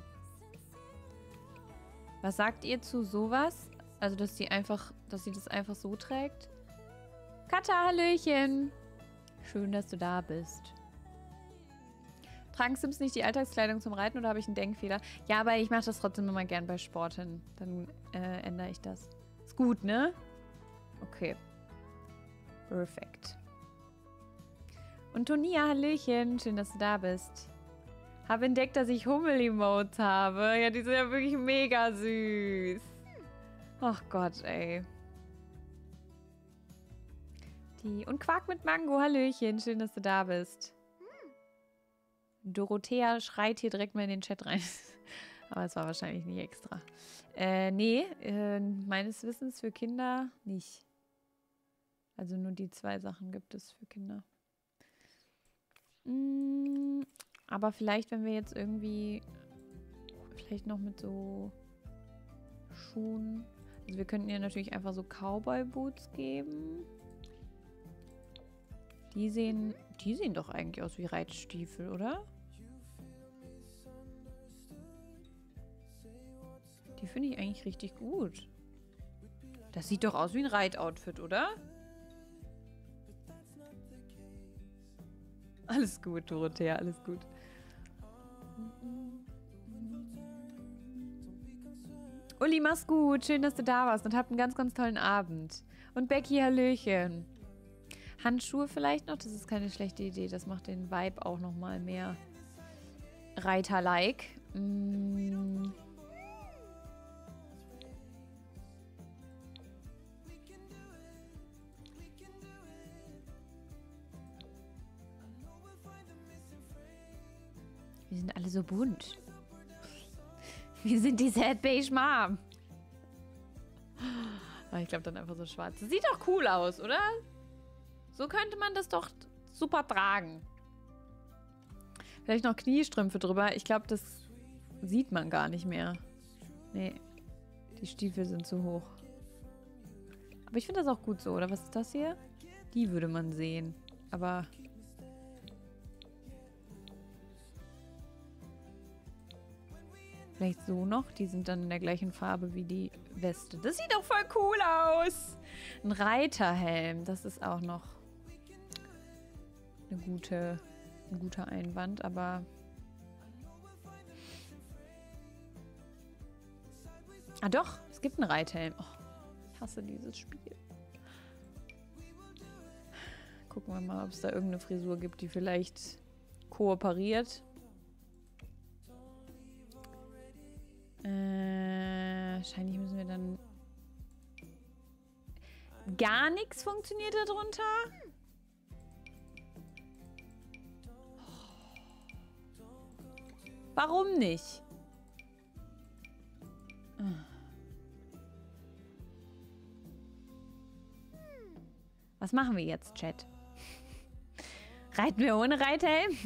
Was sagt ihr zu sowas? Also, dass sie das einfach so trägt? Katha, hallöchen! Schön, dass du da bist. Tragen Sims nicht die Alltagskleidung zum Reiten oder habe ich einen Denkfehler? Ja, aber ich mache das trotzdem immer gern bei Sport hin. Dann ändere ich das. Ist gut, ne? Okay. Perfekt. Und Tonia, hallöchen. Schön, dass du da bist. Habe entdeckt, dass ich Hummel-Emotes habe. Ja, die sind ja wirklich mega süß. Ach Gott, ey. Und Quark mit Mango, hallöchen. Schön, dass du da bist. Dorothea schreit hier direkt mal in den Chat rein. Aber es war wahrscheinlich nicht extra. Nee, meines Wissens für Kinder nicht. Also nur die 2 Sachen gibt es für Kinder. Aber vielleicht, wenn wir jetzt irgendwie... Vielleicht noch mit so Schuhen... Also wir könnten ihr natürlich einfach so Cowboy-Boots geben. Die sehen doch eigentlich aus wie Reitstiefel, oder? Die finde ich eigentlich richtig gut. Das sieht doch aus wie ein Reitoutfit, oder? Alles gut, Dorothea, alles gut. Uli, mach's gut. Schön, dass du da warst und habt einen ganz, ganz tollen Abend. Und Becky, hallöchen. Handschuhe vielleicht noch? Das ist keine schlechte Idee. Das macht den Vibe auch nochmal mehr Reiter-like. Wir sind alle so bunt. Wir sind die Sad Beige Mom. Ich glaube dann einfach so schwarz. Das sieht doch cool aus, oder? So könnte man das doch super tragen. Vielleicht noch Kniestrümpfe drüber. Ich glaube, das sieht man gar nicht mehr. Nee, die Stiefel sind zu hoch. Aber ich finde das auch gut so, oder? Was ist das hier? Die würde man sehen. Aber... Vielleicht so noch. Die sind dann in der gleichen Farbe wie die Weste. Das sieht doch voll cool aus. Ein Reiterhelm. Das ist auch noch ein guter Einwand. Aber... Ah doch, es gibt einen Reithelm. Oh, ich hasse dieses Spiel. Gucken wir mal, ob es da irgendeine Frisur gibt, die vielleicht kooperiert. Wahrscheinlich müssen wir dann... Gar nichts funktioniert da drunter? Warum nicht? Was machen wir jetzt, Chat? Reiten wir ohne Reithelm?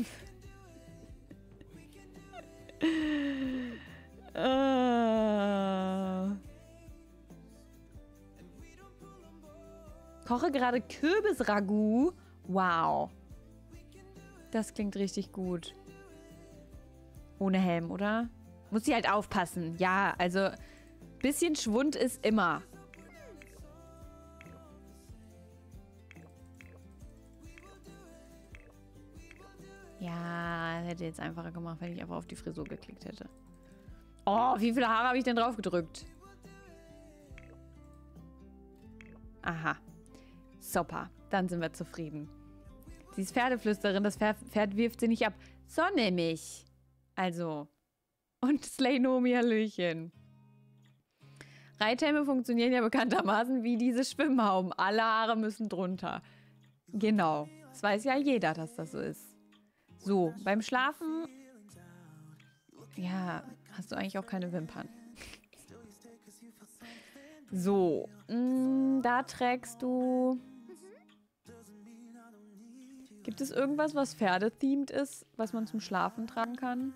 Koche gerade Kürbisragout. Wow. Das klingt richtig gut. Ohne Helm, oder? Muss sie halt aufpassen. Ja, also bisschen Schwund ist immer. Ja, hätte jetzt einfacher gemacht, wenn ich einfach auf die Frisur geklickt hätte. Oh, wie viele Haare habe ich denn drauf gedrückt? Aha. Super, dann sind wir zufrieden. Sie ist Pferdeflüsterin, das Pferd wirft sie nicht ab. So nämlich. Also. Und Slay-Nomi, Hallöchen. Reithelme funktionieren ja bekanntermaßen wie diese Schwimmhauben. Alle Haare müssen drunter. Genau. Das weiß ja jeder, dass das so ist. So, beim Schlafen... Ja, hast du eigentlich auch keine Wimpern. So, da trägst du... Gibt es irgendwas, was Pferde-themed ist, was man zum Schlafen tragen kann?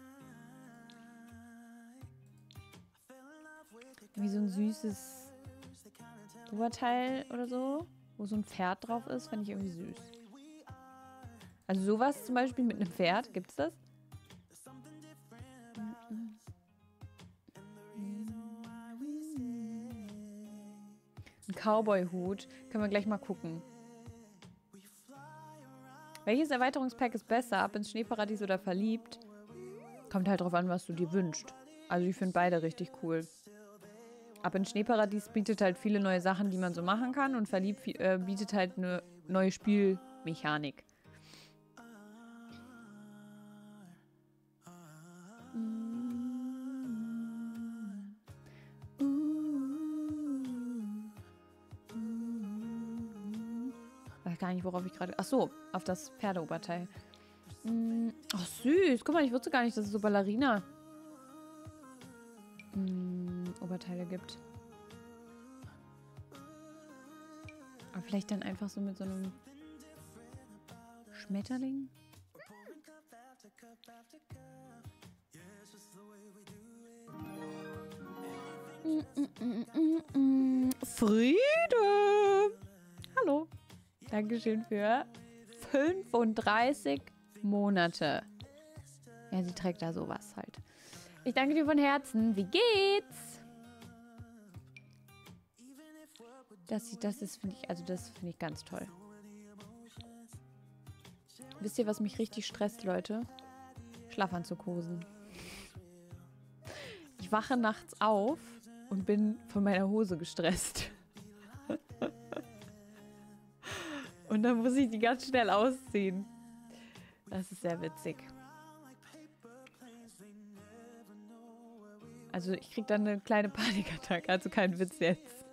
Wie so ein süßes Oberteil oder so, wo so ein Pferd drauf ist, fände ich irgendwie süß. Also sowas zum Beispiel mit einem Pferd, gibt's das? Ein Cowboy-Hut. Können wir gleich mal gucken. Welches Erweiterungspack ist besser? Ab ins Schneeparadies oder verliebt? Kommt halt drauf an, was du dir wünschst. Also ich finde beide richtig cool. Ab ins Schneeparadies bietet halt viele neue Sachen, die man so machen kann. Und verliebt bietet halt eine neue Spielmechanik. Weiß gar nicht, worauf ich gerade... Ach so, auf das Pferdeoberteil. Ach süß. Guck mal, ich wusste gar nicht, dass es so Ballerina Oberteile gibt. Aber vielleicht dann einfach so mit so einem Schmetterling? Friede! Hallo. Dankeschön für 35 Monate. Ja, sie trägt da sowas halt. Ich danke dir von Herzen. Wie geht's? Das finde ich ganz toll. Wisst ihr, was mich richtig stresst, Leute? Schlafanzughosen. Ich wache nachts auf und bin von meiner Hose gestresst. Und dann muss ich die ganz schnell ausziehen. Das ist sehr witzig. Also ich kriege dann eine kleine Panikattacke. Also kein Witz jetzt.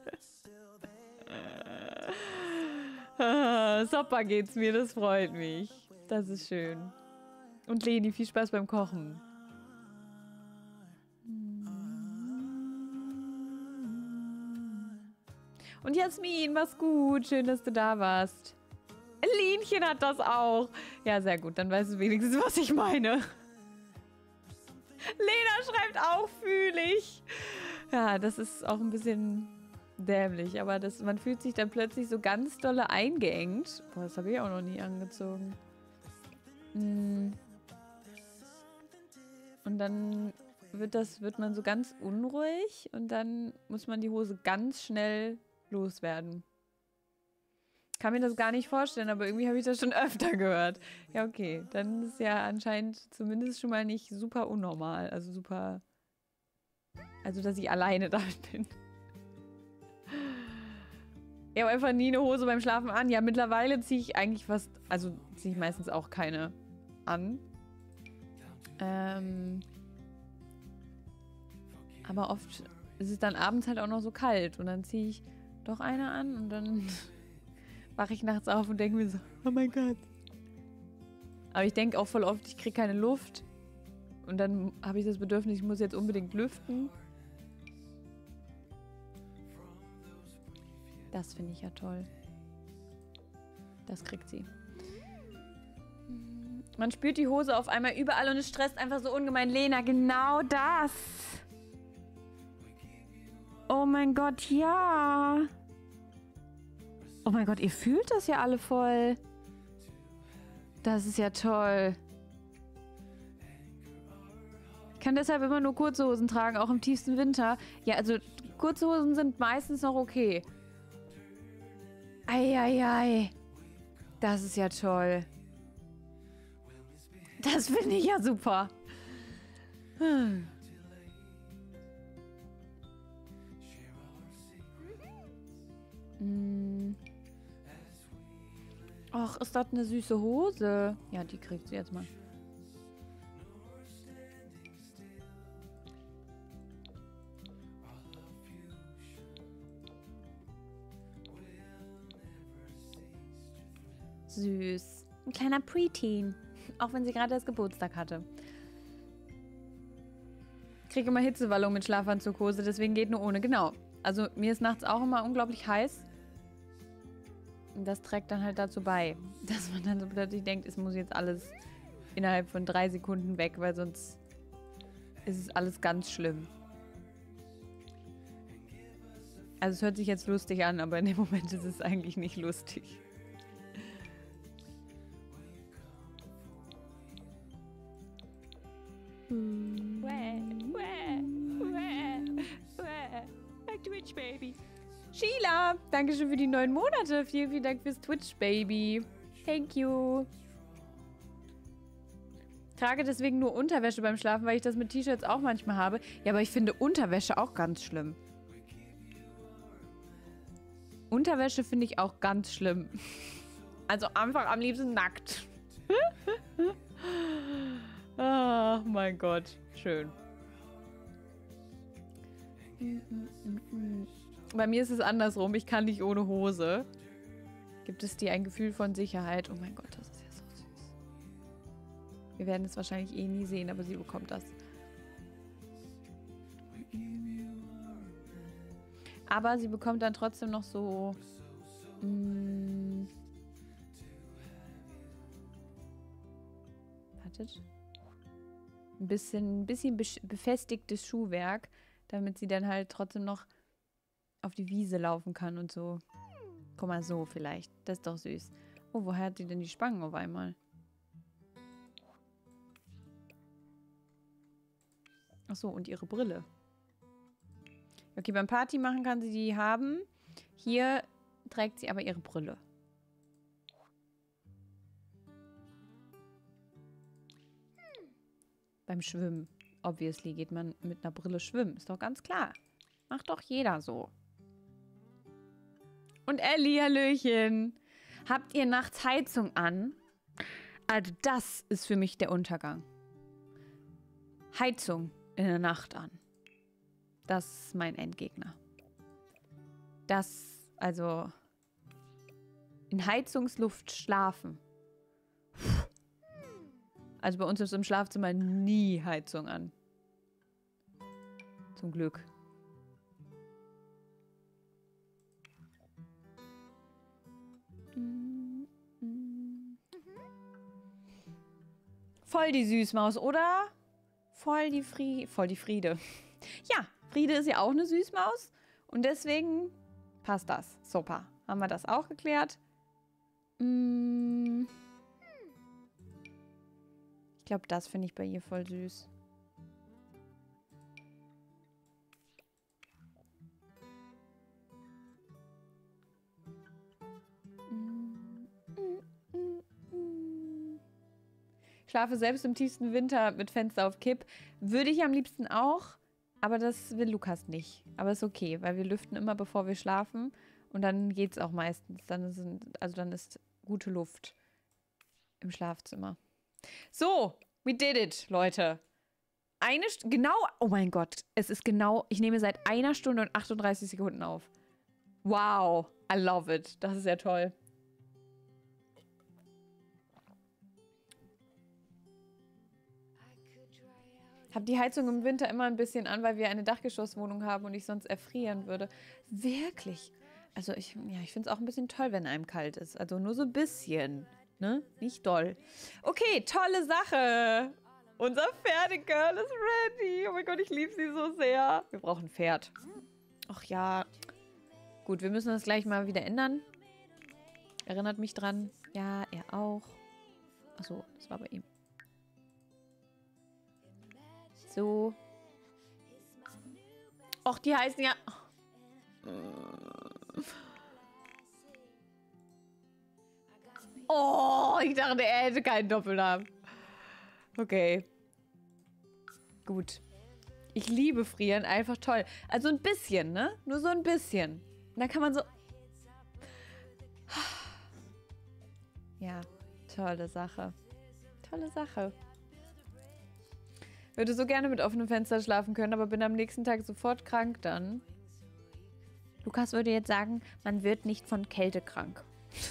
Super geht's mir, das freut mich. Das ist schön. Und Leni, viel Spaß beim Kochen. Und Jasmin, mach's gut. Schön, dass du da warst. Lenchen hat das auch. Ja, sehr gut. Dann weißt du wenigstens, was ich meine. Lena schreibt auch fühlig. Ja, das ist auch ein bisschen dämlich, aber man fühlt sich dann plötzlich so ganz dolle eingeengt. Boah, das habe ich auch noch nie angezogen. Und dann wird man so ganz unruhig und dann muss man die Hose ganz schnell loswerden. Kann mir das gar nicht vorstellen, aber irgendwie habe ich das schon öfter gehört. Ja, okay. Dann ist ja anscheinend zumindest schon mal nicht super unnormal. Also dass ich alleine damit bin. Ich habe einfach nie eine Hose beim Schlafen an. Ja, mittlerweile ziehe ich eigentlich ziehe ich meistens auch keine an. Aber oft ist es dann abends halt auch noch so kalt und dann ziehe ich doch eine an und dann wache ich nachts auf und denke mir so, oh mein Gott. Aber ich denke auch voll oft, ich kriege keine Luft und dann habe ich das Bedürfnis, ich muss jetzt unbedingt lüften. Das finde ich ja toll. Das kriegt sie. Man spürt die Hose auf einmal überall und es stresst einfach so ungemein. Lena, genau das. Oh mein Gott, ja. Oh mein Gott, ihr fühlt das ja alle voll. Das ist ja toll. Ich kann deshalb immer nur kurze Hosen tragen, auch im tiefsten Winter. Ja, also kurze Hosen sind meistens noch okay. Eieiei. Das ist ja toll. Das finde ich ja super. Ach, ist das eine süße Hose? Ja, die kriegt sie jetzt mal. Süß. Ein kleiner Preteen. Auch wenn sie gerade erst Geburtstag hatte. Ich kriege immer Hitzewallung mit Schlafanzughose, deswegen geht nur ohne. Genau. Also mir ist nachts auch immer unglaublich heiß. Und das trägt dann halt dazu bei, dass man dann so plötzlich denkt, es muss jetzt alles innerhalb von 3 Sekunden weg, weil sonst ist es alles ganz schlimm. Also es hört sich jetzt lustig an, aber in dem Moment ist es eigentlich nicht lustig. Twitch Baby. Sheila, danke schön für die 9 Monate. Vielen, vielen Dank fürs Twitch Baby. Thank you. Ich trage deswegen nur Unterwäsche beim Schlafen, weil ich das mit T-Shirts auch manchmal habe. Ja, aber ich finde Unterwäsche auch ganz schlimm. Unterwäsche finde ich auch ganz schlimm. Also einfach am liebsten nackt. Oh mein Gott. Schön. Bei mir ist es andersrum. Ich kann nicht ohne Hose. Gibt es dir ein Gefühl von Sicherheit? Oh mein Gott, das ist ja so süß. Wir werden es wahrscheinlich eh nie sehen, aber sie bekommt das. Aber sie bekommt dann trotzdem noch so... wartet. Ein bisschen befestigtes Schuhwerk, damit sie dann halt trotzdem noch auf die Wiese laufen kann und so. Guck mal, so vielleicht. Das ist doch süß. Oh, woher hat sie denn die Spangen auf einmal? Ach so, und ihre Brille. Okay, beim Party machen kann sie die haben. Hier trägt sie aber ihre Brille. Beim Schwimmen. Obviously geht man mit einer Brille schwimmen. Ist doch ganz klar. Macht doch jeder so. Und Elli, hallöchen. Habt ihr nachts Heizung an? Also das ist für mich der Untergang. Heizung in der Nacht an. Das ist mein Endgegner. Also in Heizungsluft schlafen. Also bei uns ist im Schlafzimmer nie Heizung an. Zum Glück. Voll die Süßmaus, oder? voll die Friede. Ja, Friede ist ja auch eine Süßmaus. Und deswegen passt das. Super. Haben wir das auch geklärt? Ich glaube, das finde ich bei ihr voll süß. Schlafe selbst im tiefsten Winter mit Fenster auf Kipp. Würde ich am liebsten auch, aber das will Lukas nicht. Aber ist okay, weil wir lüften immer, bevor wir schlafen. Und dann geht's auch meistens. Dann ist gute Luft im Schlafzimmer. So, we did it, Leute. Genau, oh mein Gott. Es ist genau, ich nehme seit 1 Stunde und 38 Sekunden auf. Wow, I love it. Das ist ja toll. Hab die Heizung im Winter immer ein bisschen an, weil wir eine Dachgeschosswohnung haben und ich sonst erfrieren würde. Wirklich. Also ich finde es auch ein bisschen toll, wenn einem kalt ist. Also nur so ein bisschen. Ne? Nicht doll. Okay, tolle Sache. Unser Pferdegirl ist ready. Oh mein Gott, ich liebe sie so sehr. Wir brauchen ein Pferd. Ach ja. Gut, wir müssen das gleich mal wieder ändern. Erinnert mich dran. Ja, er auch. Achso, das war bei ihm. So. Och, die heißen ja... Oh, ich dachte, er hätte keinen Doppelnamen. Okay. Gut. Ich liebe Frieren, einfach toll. Also ein bisschen, ne? Nur so ein bisschen. Und dann kann man so... Ja, tolle Sache. Tolle Sache. Würde so gerne mit offenem Fenster schlafen können, aber bin am nächsten Tag sofort krank dann. Lukas würde jetzt sagen, man wird nicht von Kälte krank.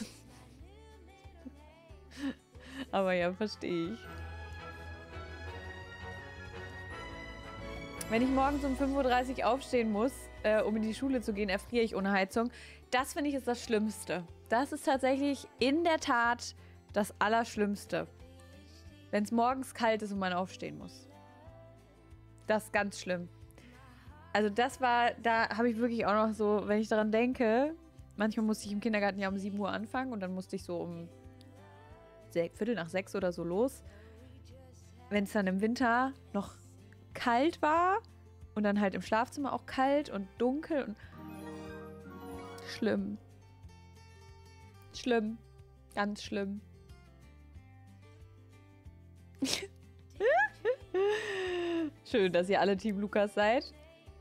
Aber ja, verstehe ich. Wenn ich morgens um 5:30 Uhr aufstehen muss, um in die Schule zu gehen, erfriere ich ohne Heizung. Das finde ich ist das Schlimmste. Das ist tatsächlich in der Tat das Allerschlimmste. Wenn es morgens kalt ist und man aufstehen muss. Das ist ganz schlimm. Also das war, da habe ich wirklich auch noch so, wenn ich daran denke, manchmal musste ich im Kindergarten ja um 7 Uhr anfangen und dann musste ich so um 5:45 oder so los. Wenn es dann im Winter noch kalt war und dann halt im Schlafzimmer auch kalt und dunkel und schlimm. Schlimm. Ganz schlimm. Schön, dass ihr alle Team Lukas seid.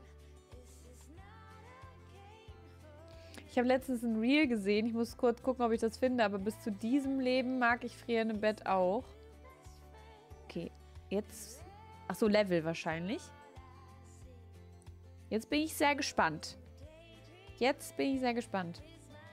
Ich habe letztens ein Reel gesehen. Ich muss kurz gucken, ob ich das finde. Aber bis zu diesem Leben mag ich Frieren im Bett auch. Okay, jetzt... Achso, Level wahrscheinlich. Jetzt bin ich sehr gespannt. Jetzt bin ich sehr gespannt.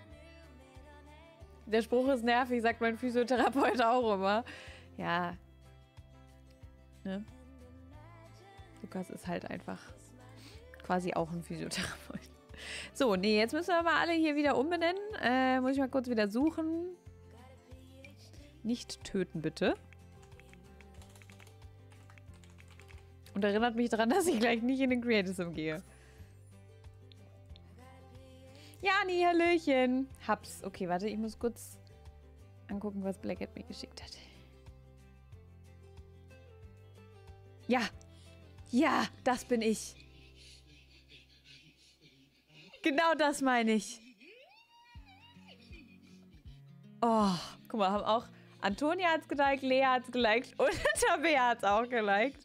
Der Spruch ist nervig, sagt mein Physiotherapeut auch immer. Ja. Ne? Lukas ist halt einfach quasi auch ein Physiotherapeut. So, nee, jetzt müssen wir mal alle hier wieder umbenennen. Muss ich mal kurz wieder suchen. Nicht töten, bitte. Und erinnert mich daran, dass ich gleich nicht in den Creative Sim gehe. Jani, Hallöchen. Hab's. Okay, warte, ich muss kurz angucken, was Blackhead mir geschickt hat. Ja. Ja, das bin ich. Genau das meine ich. Oh, guck mal, haben auch Antonia hat's geliked, Lea hat's geliked und Tabea hat's auch geliked.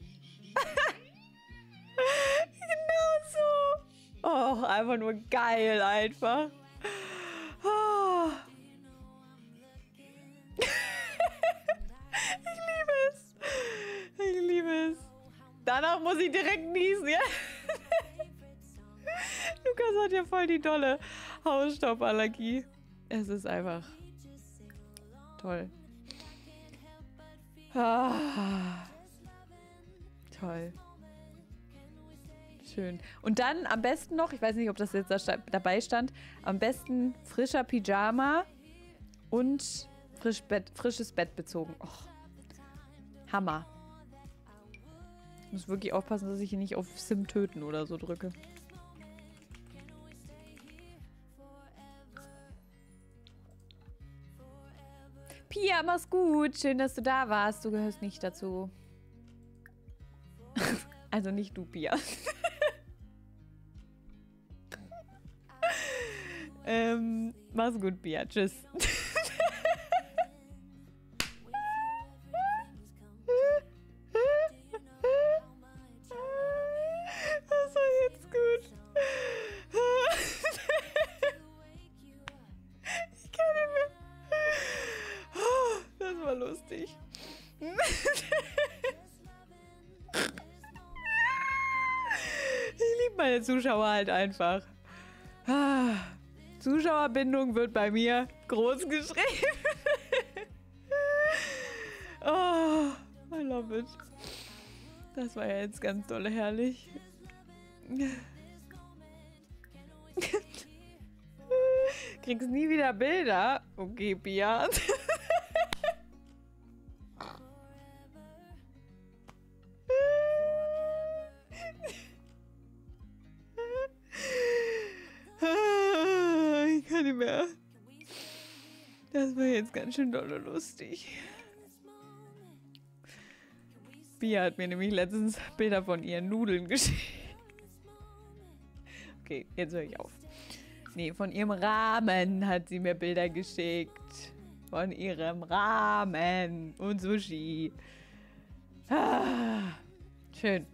Genau so. Oh, einfach nur geil, einfach. Oh. Ich liebe es. Ich liebe es. Danach muss ich direkt niesen, ja? Lukas hat ja voll die dolle Hausstauballergie. Es ist einfach toll. Ah. Toll. Schön. Und dann am besten noch, ich weiß nicht, ob das jetzt dabei stand, am besten frischer Pyjama und frisches Bett bezogen. Och. Hammer. muss wirklich aufpassen, dass ich hier nicht auf Sim töten oder so drücke. Pia, mach's gut. Schön, dass du da warst. Du gehörst nicht dazu. Also nicht du, Pia. Mach's gut, Pia. Tschüss. Das war jetzt gut. Ich kann nicht mehr. Das war lustig. Ich liebe meine Zuschauer halt einfach. Zuschauerbindung wird bei mir groß geschrieben. Oh, I love it. Das war ja jetzt ganz dolle herrlich. Kriegst nie wieder Bilder? Okay, Pia. Ich kann nicht mehr. Das war jetzt ganz schön dolle lustig. Pia hat mir nämlich letztens Bilder von ihren Nudeln geschickt. Okay, jetzt höre ich auf. Nee, von ihrem Ramen hat sie mir Bilder geschickt. Von ihrem Ramen und Sushi. Schön.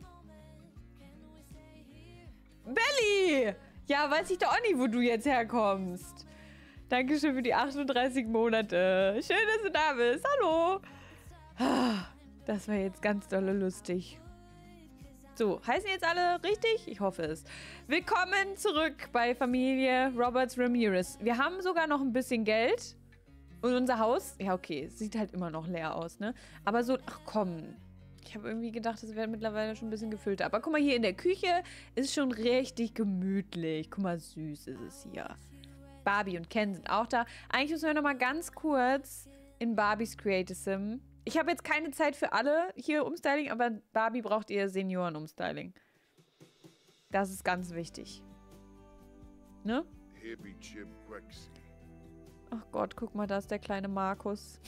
Belly! Ja, weiß ich doch auch nicht, wo du jetzt herkommst. Dankeschön für die 38 Monate. Schön, dass du da bist. Hallo. Das war jetzt ganz dolle lustig. So, heißen jetzt alle richtig? Ich hoffe es. Willkommen zurück bei Familie Roberts Ramirez. Wir haben sogar noch ein bisschen Geld. Und unser Haus, ja okay, sieht halt immer noch leer aus, ne? Aber so, ach komm. Ich habe irgendwie gedacht, es wäre mittlerweile schon ein bisschen gefüllter. Aber guck mal, hier in der Küche ist schon richtig gemütlich. Guck mal, süß ist es hier. Barbie und Ken sind auch da. Eigentlich müssen wir noch mal ganz kurz in Barbies Creative Sim. Ich habe jetzt keine Zeit für alle hier Umstyling, aber Barbie braucht ihr Senioren-Umstyling. Das ist ganz wichtig. Ne? Ach Gott, guck mal, da ist der kleine Markus.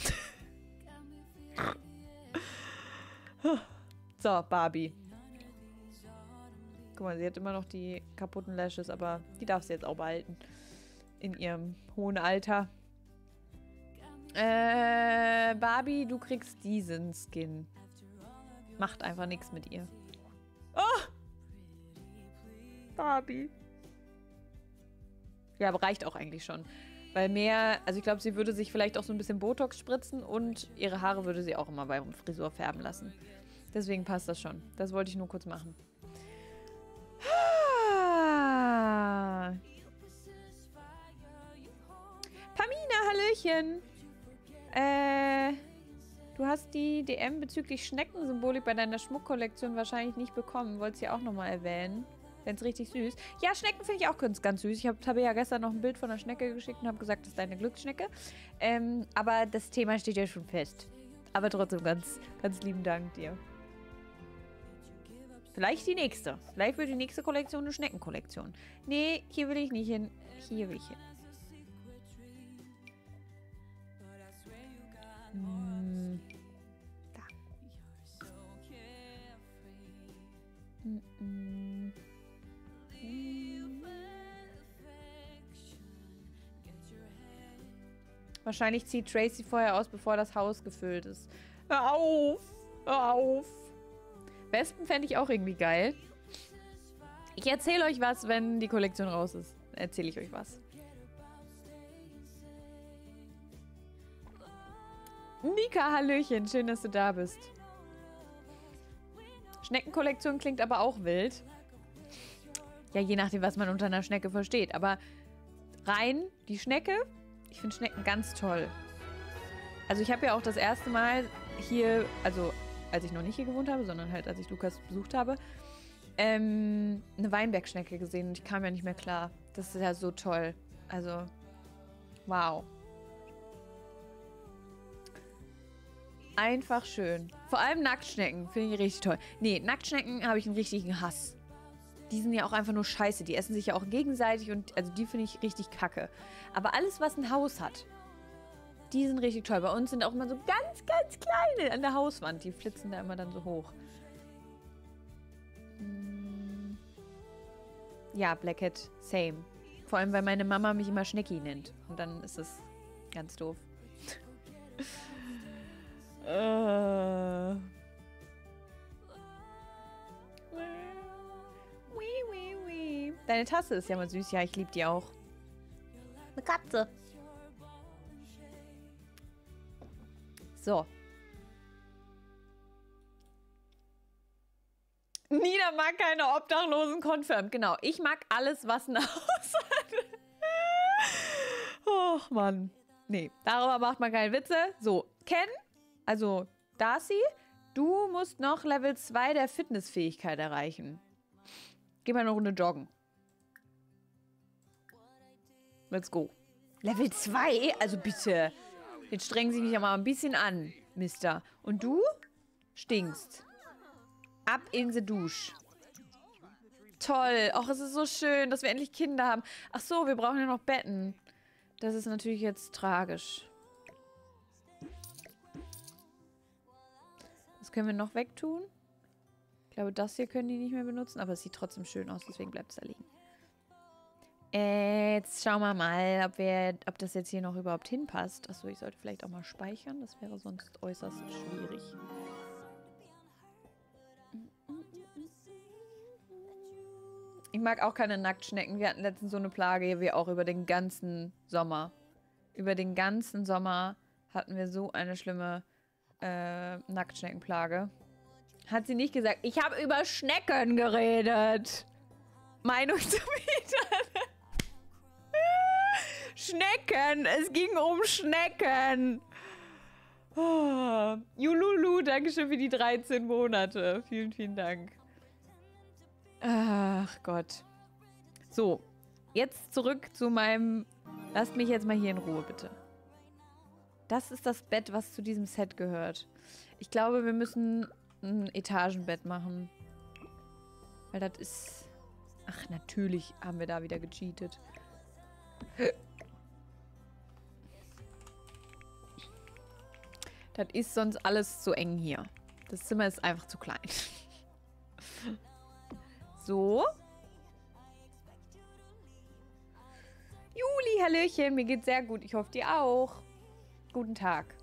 So, Barbie. Guck mal, sie hat immer noch die kaputten Lashes, aber die darf sie jetzt auch behalten. In ihrem hohen Alter. Barbie, du kriegst diesen Skin. Macht einfach nichts mit ihr. Oh! Barbie. Ja, aber reicht auch eigentlich schon. Weil mehr, also ich glaube, sie würde sich vielleicht auch so ein bisschen Botox spritzen und ihre Haare würde sie auch immer beim Frisur färben lassen. Deswegen passt das schon. Das wollte ich nur kurz machen. Pamina, Hallöchen. Du hast die DM bezüglich Schneckensymbolik bei deiner Schmuckkollektion wahrscheinlich nicht bekommen. Wolltest du ja auch nochmal erwähnen. Wenn es richtig süß. Ja, Schnecken finde ich auch ganz, ganz süß. Ich habe ja gestern noch ein Bild von einer Schnecke geschickt und habe gesagt, das ist deine Glücksschnecke. Aber das Thema steht ja schon fest. Aber trotzdem ganz, ganz lieben Dank dir. Vielleicht die nächste. Vielleicht wird die nächste Kollektion eine Schneckenkollektion. Nee, hier will ich nicht hin. Hier will ich hin. Da. Wahrscheinlich zieht Tracy vorher aus, bevor das Haus gefüllt ist. Hör auf! Hör auf! Wespen fände ich auch irgendwie geil. Ich erzähle euch was, wenn die Kollektion raus ist. Erzähle ich euch was. Nika, Hallöchen. Schön, dass du da bist. Schneckenkollektion klingt aber auch wild. Ja, je nachdem, was man unter einer Schnecke versteht. Aber rein die Schnecke, ich finde Schnecken ganz toll. Also ich habe ja auch das erste Mal hier, also als ich noch nicht hier gewohnt habe, sondern halt als ich Lukas besucht habe, eine Weinbergschnecke gesehen und ich kam ja nicht mehr klar. Das ist ja so toll. Also, wow. einfach schön. Vor allem Nacktschnecken finde ich richtig toll. Nee, Nacktschnecken habe ich einen richtigen Hass. Die sind ja auch einfach nur scheiße. Die essen sich ja auch gegenseitig und also die finde ich richtig kacke. Aber alles, was ein Haus hat, die sind richtig toll. Bei uns sind auch immer so ganz, ganz kleine an der Hauswand. Die flitzen da immer dann so hoch. Ja, Blackhead, same. Vor allem, weil meine Mama mich immer Schnecki nennt. Und dann ist es ganz doof. Deine Tasse ist ja mal süß. Ja, ich liebe die auch. Eine Katze. So. Nina mag keine Obdachlosen confirmed. Genau. Ich mag alles, was ein Haus hat. Och, Mann. Nee, darüber macht man keine Witze. So, Ken, also Darcy, du musst noch Level 2 der Fitnessfähigkeit erreichen. Geh mal eine Runde joggen. Let's go. Level 2? Also bitte. Jetzt strengen Sie mich ja mal ein bisschen an, Mister. Und du stinkst. Ab in die Dusche. Toll. Och, es ist so schön, dass wir endlich Kinder haben. Ach so, wir brauchen ja noch Betten. Das ist natürlich jetzt tragisch. Was können wir noch wegtun? Ich glaube, das hier können die nicht mehr benutzen, aber es sieht trotzdem schön aus, deswegen bleibt es da liegen. Jetzt schauen wir mal, ob das jetzt hier noch überhaupt hinpasst. Achso, ich sollte vielleicht auch mal speichern. Das wäre sonst äußerst schwierig. Ich mag auch keine Nacktschnecken. Wir hatten letztens so eine Plage, wie auch über den ganzen Sommer. Über den ganzen Sommer hatten wir so eine schlimme Nacktschneckenplage. Hat sie nicht gesagt, ich habe über Schnecken geredet. Meinung zu Mietern. Schnecken, es ging um Schnecken. Oh. Jululu, dankeschön für die 13 Monate. Vielen, vielen Dank. Ach Gott. So, jetzt zurück zu meinem... Lasst mich jetzt mal hier in Ruhe, bitte. Das ist das Bett, was zu diesem Set gehört. Ich glaube, wir müssen ein Etagenbett machen. Weil das ist... Ach, natürlich haben wir da wieder gecheatet. Das ist sonst alles zu eng hier. Das Zimmer ist einfach zu klein. So. Juli, hallöchen. Mir geht's sehr gut. Ich hoffe, dir auch. Guten Tag.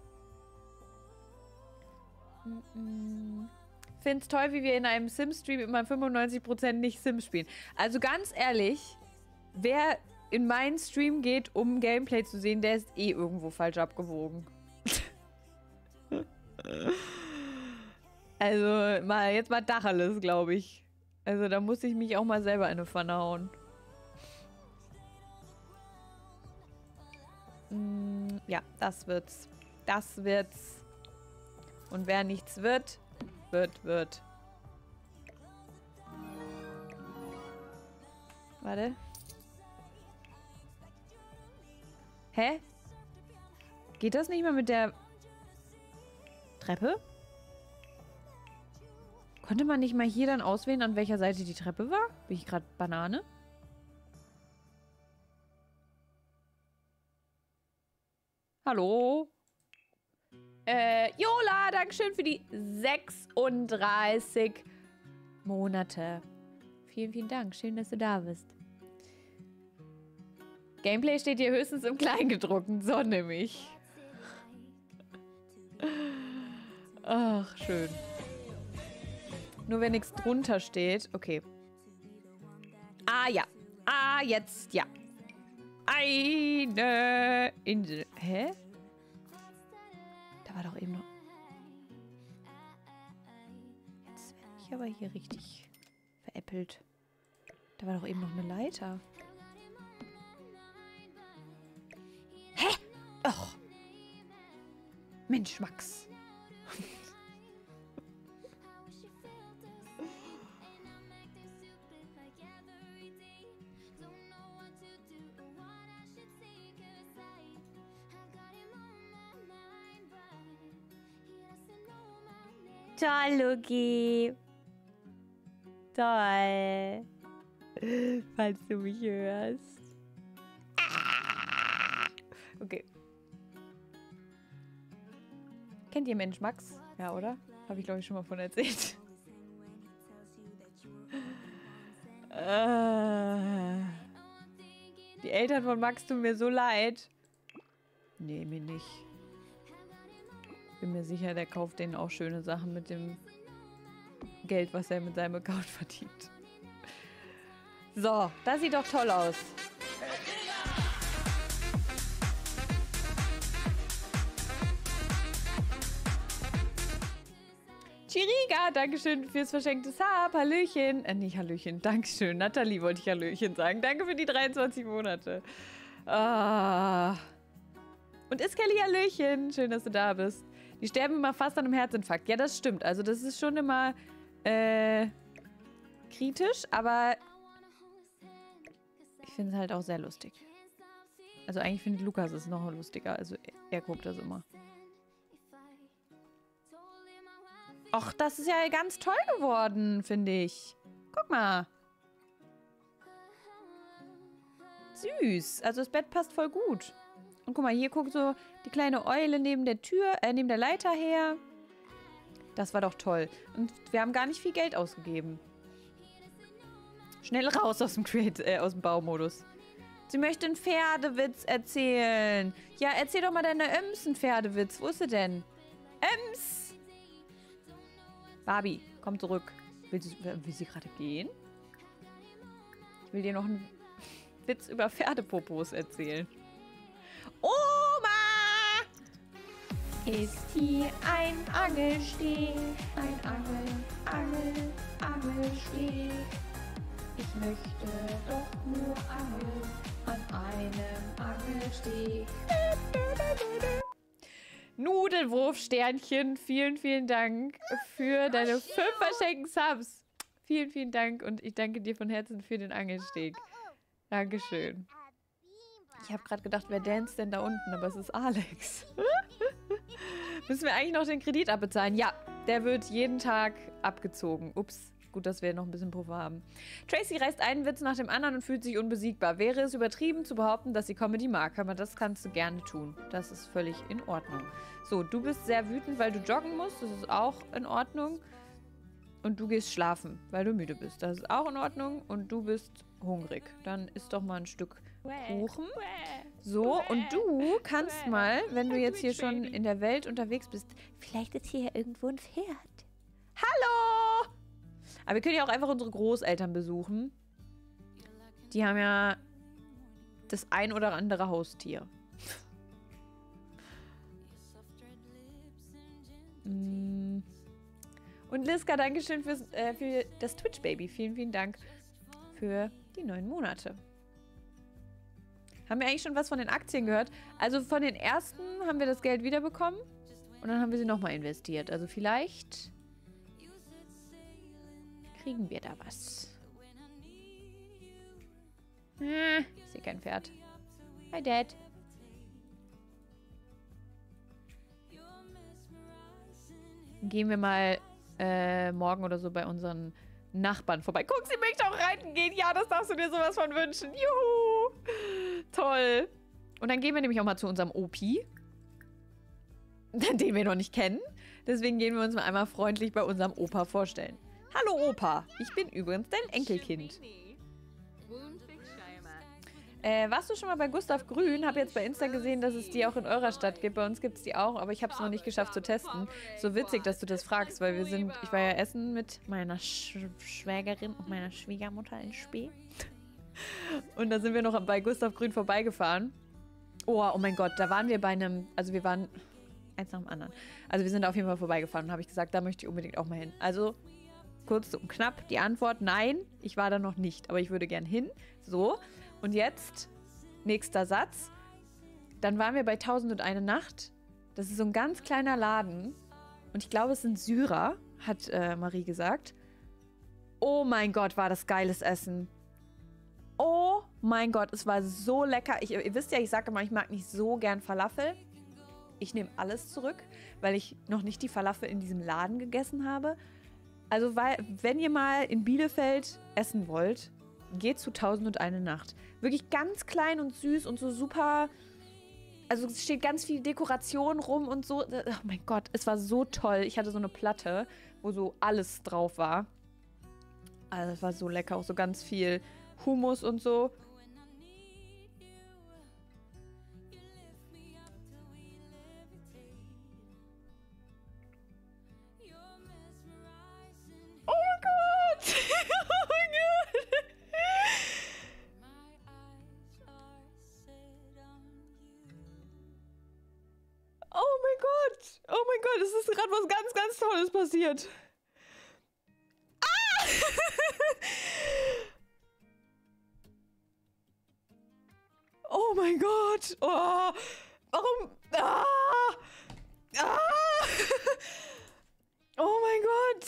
Find's toll, wie wir in einem Sim-Stream immer 95% nicht Sims spielen. Also ganz ehrlich, wer in meinen Stream geht, um Gameplay zu sehen, der ist eh irgendwo falsch abgewogen. Also jetzt mal Dacheles, glaube ich. Also da muss ich mich auch mal selber in eine Pfanne hauen. Ja, das wird's. Das wird's. Und wer nichts wird, wird. Warte. Hä? Geht das nicht mehr mit der Treppe? Konnte man nicht mal hier dann auswählen, an welcher Seite die Treppe war? Bin ich gerade Banane? Hallo? Jola, dankeschön für die 36 Monate. Vielen, vielen Dank. Schön, dass du da bist. Gameplay steht hier höchstens im Kleingedruckten. So nämlich. Ach, schön. Nur wenn nichts drunter steht. Okay. Ah, ja. Ah, jetzt, ja. Eine Insel. Hä? Da war doch eben noch... Jetzt werde ich aber hier richtig veräppelt. Da war doch eben noch eine Leiter. Hä? Och. Mensch, Max. Toll, Luki. Toll. Falls du mich hörst. Okay. Kennt ihr Mensch Max? Ja, oder? Habe ich, glaube ich, schon mal von erzählt. Die Eltern von Max tun mir so leid. Nee, mir nicht. Bin mir sicher, der kauft denen auch schöne Sachen mit dem Geld, was er mit seinem Account verdient. So, das sieht doch toll aus. Chiriga, Dankeschön fürs verschenkte Sub. Hallöchen. Nicht Hallöchen, Dankeschön. Nathalie wollte ich Hallöchen sagen. Danke für die 23 Monate. Und ist Kelly Hallöchen. Schön, dass du da bist. Die sterben immer fast an einem Herzinfarkt. Ja, das stimmt. Also das ist schon immer kritisch, aber ich finde es halt auch sehr lustig. Also eigentlich findet Lukas es noch lustiger. Also er guckt das immer. Och, das ist ja ganz toll geworden, finde ich. Guck mal. Süß. Also das Bett passt voll gut. Und guck mal, hier guckt so die kleine Eule neben der Tür, neben der Leiter her. Das war doch toll. Und wir haben gar nicht viel Geld ausgegeben. Schnell raus aus dem Baumodus. Sie möchte einen Pferdewitz erzählen. Ja, erzähl doch mal deine Ems einen Pferdewitz. Wo ist sie denn? Ems! Barbie, komm zurück. Will sie gerade gehen? Ich will dir noch einen Witz über Pferdepopos erzählen. Oma! Ist hier ein Angelsteg, ein Angelsteg. Ich möchte doch nur angeln an einem Angelsteg. Nudelwurf-Sternchen, vielen, vielen Dank für deine 5 verschenkten Subs. Vielen, vielen Dank und ich danke dir von Herzen für den Angelsteg. Dankeschön. Ich habe gerade gedacht, wer danst denn da unten, aber es ist Alex. Müssen wir eigentlich noch den Kredit abbezahlen? Ja, der wird jeden Tag abgezogen. Ups. Gut, dass wir noch ein bisschen Puffer haben. Tracy reißt einen Witz nach dem anderen und fühlt sich unbesiegbar. Wäre es übertrieben zu behaupten, dass sie Comedy mag, aber das kannst du gerne tun. Das ist völlig in Ordnung. So, du bist sehr wütend, weil du joggen musst. Das ist auch in Ordnung. Und du gehst schlafen, weil du müde bist. Das ist auch in Ordnung. Und du bist hungrig. Dann isst doch mal ein Stück Kuchen. So, und du kannst mal, wenn du jetzt hier schon in der Welt unterwegs bist, vielleicht ist hier irgendwo ein Pferd. Hallo! Aber wir können ja auch einfach unsere Großeltern besuchen. Die haben ja das ein oder andere Haustier. Und Liska, Dankeschön für das Twitch-Baby. Vielen, vielen Dank für die 9 Monate. Haben wir eigentlich schon was von den Aktien gehört? Also von den ersten haben wir das Geld wiederbekommen. Und dann haben wir sie nochmal investiert. Also vielleicht kriegen wir da was. Ich sehe kein Pferd. Hi, Dad. Gehen wir mal morgen oder so bei unseren Nachbarn vorbei. Guck, sie möchte auch reiten gehen. Ja, das darfst du dir sowas von wünschen. Juhu. Toll. Und dann gehen wir nämlich auch mal zu unserem Opi. Den wir noch nicht kennen. Deswegen gehen wir uns mal einmal freundlich bei unserem Opa vorstellen. Hallo Opa, ich bin übrigens dein Enkelkind. Warst du schon mal bei Gustav Grün? Habe jetzt bei Insta gesehen, dass es die auch in eurer Stadt gibt. Bei uns gibt es die auch, aber ich habe es noch nicht geschafft zu testen. So witzig, dass du das fragst, weil ich war ja essen mit meiner Schwägerin und meiner Schwiegermutter in Spee. Und da sind wir noch bei Gustav Grün vorbeigefahren. Oh mein Gott, da waren wir bei einem, also wir waren eins nach dem anderen. Also wir sind da auf jeden Fall vorbeigefahren und habe ich gesagt, da möchte ich unbedingt auch mal hin. Also kurz und knapp die Antwort, nein, ich war da noch nicht, aber ich würde gern hin. So, und jetzt, nächster Satz. Dann waren wir bei 1001 Nacht. Das ist so ein ganz kleiner Laden. Und ich glaube, es sind Syrer, hat Marie gesagt. Oh mein Gott, war das geiles Essen. Oh mein Gott, es war so lecker. Ihr wisst ja, ich sage immer, ich mag nicht so gern Falafel. ich nehme alles zurück, weil ich noch nicht die Falafel in diesem Laden gegessen habe. Also, wenn ihr mal in Bielefeld essen wollt, geht zu 1001 Nacht. Wirklich ganz klein und süß und so super. Also, es steht ganz viel Dekoration rum und so. Oh mein Gott, es war so toll. Ich hatte so eine Platte, wo so alles drauf war. Also, es war so lecker. Auch so ganz viel Hummus und so. Oh mein Gott! Oh mein Gott! Oh mein Gott! Oh mein Gott, es ist gerade was ganz, ganz Tolles passiert. Ah! Oh mein Gott! Oh! Warum? Ah! Ah! Oh mein Gott!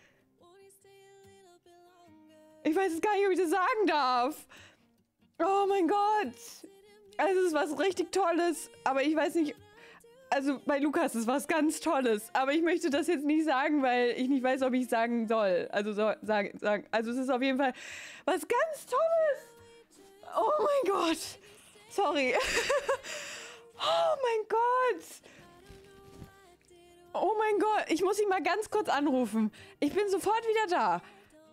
Ich weiß jetzt gar nicht, ob ich das sagen darf. Oh mein Gott! Also es ist was richtig Tolles, aber ich weiß nicht... Also bei Lukas ist was ganz Tolles, aber ich möchte das jetzt nicht sagen, weil ich nicht weiß, ob ich es sagen soll. Also sagen. Also es ist auf jeden Fall was ganz Tolles. Oh mein Gott. Sorry. Oh mein Gott. Oh mein Gott. Ich muss ihn mal ganz kurz anrufen. Ich bin sofort wieder da.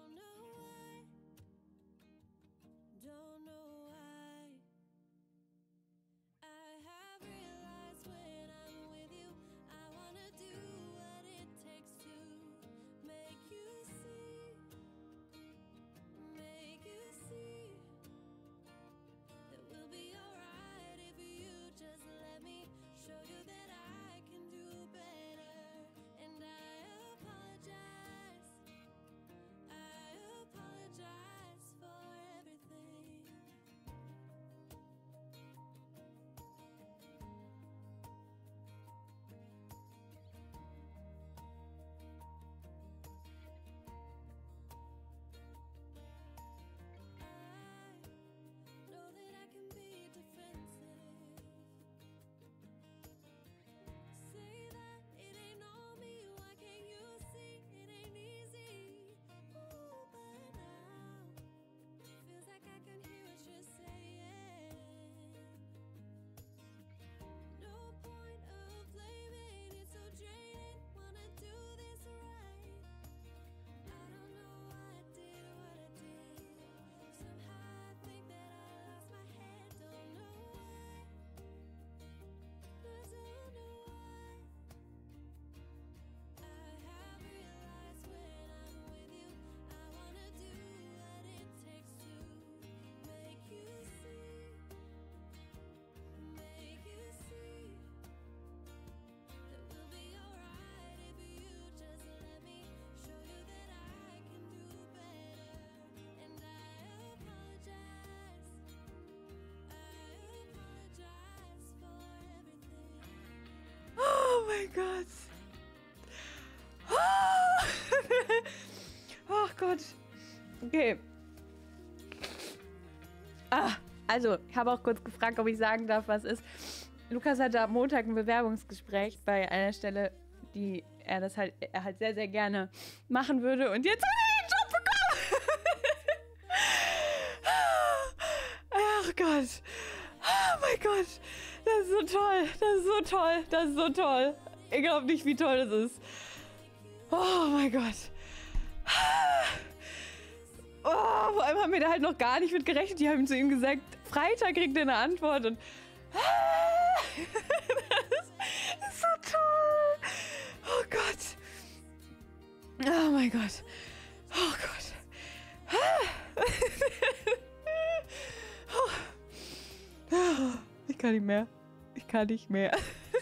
Oh mein Gott. Ach Gott. Okay. Also, ich habe auch kurz gefragt, ob ich sagen darf, was ist. Lukas hatte am Montag ein Bewerbungsgespräch bei einer Stelle, die er halt sehr, sehr gerne machen würde. Und jetzt hat er den Job bekommen. Ach Gott. Oh mein Gott. Das ist so toll. Das ist so toll. Das ist so toll. Ich glaube nicht, wie toll das ist. Oh mein Gott. Oh, vor allem haben wir da halt noch gar nicht mit gerechnet. Die haben zu ihm gesagt, Freitag kriegt er eine Antwort. Und das ist so toll. Oh Gott. Oh mein Gott. Oh Gott. Ich kann nicht mehr. Ich kann nicht mehr.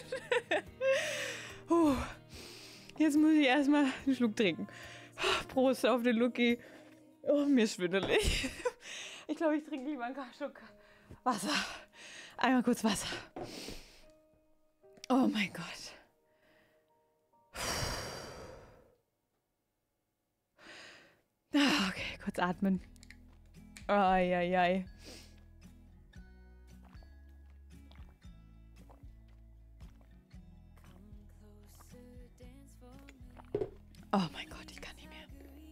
Jetzt muss ich erstmal einen Schluck trinken. Prost auf den Lucky. Oh, mir ist schwindelig. Ich glaube, ich trinke lieber einen Schluck Wasser. Einmal kurz Wasser. Oh mein Gott. Okay, kurz atmen. Ai. Oh mein Gott, ich kann nicht mehr.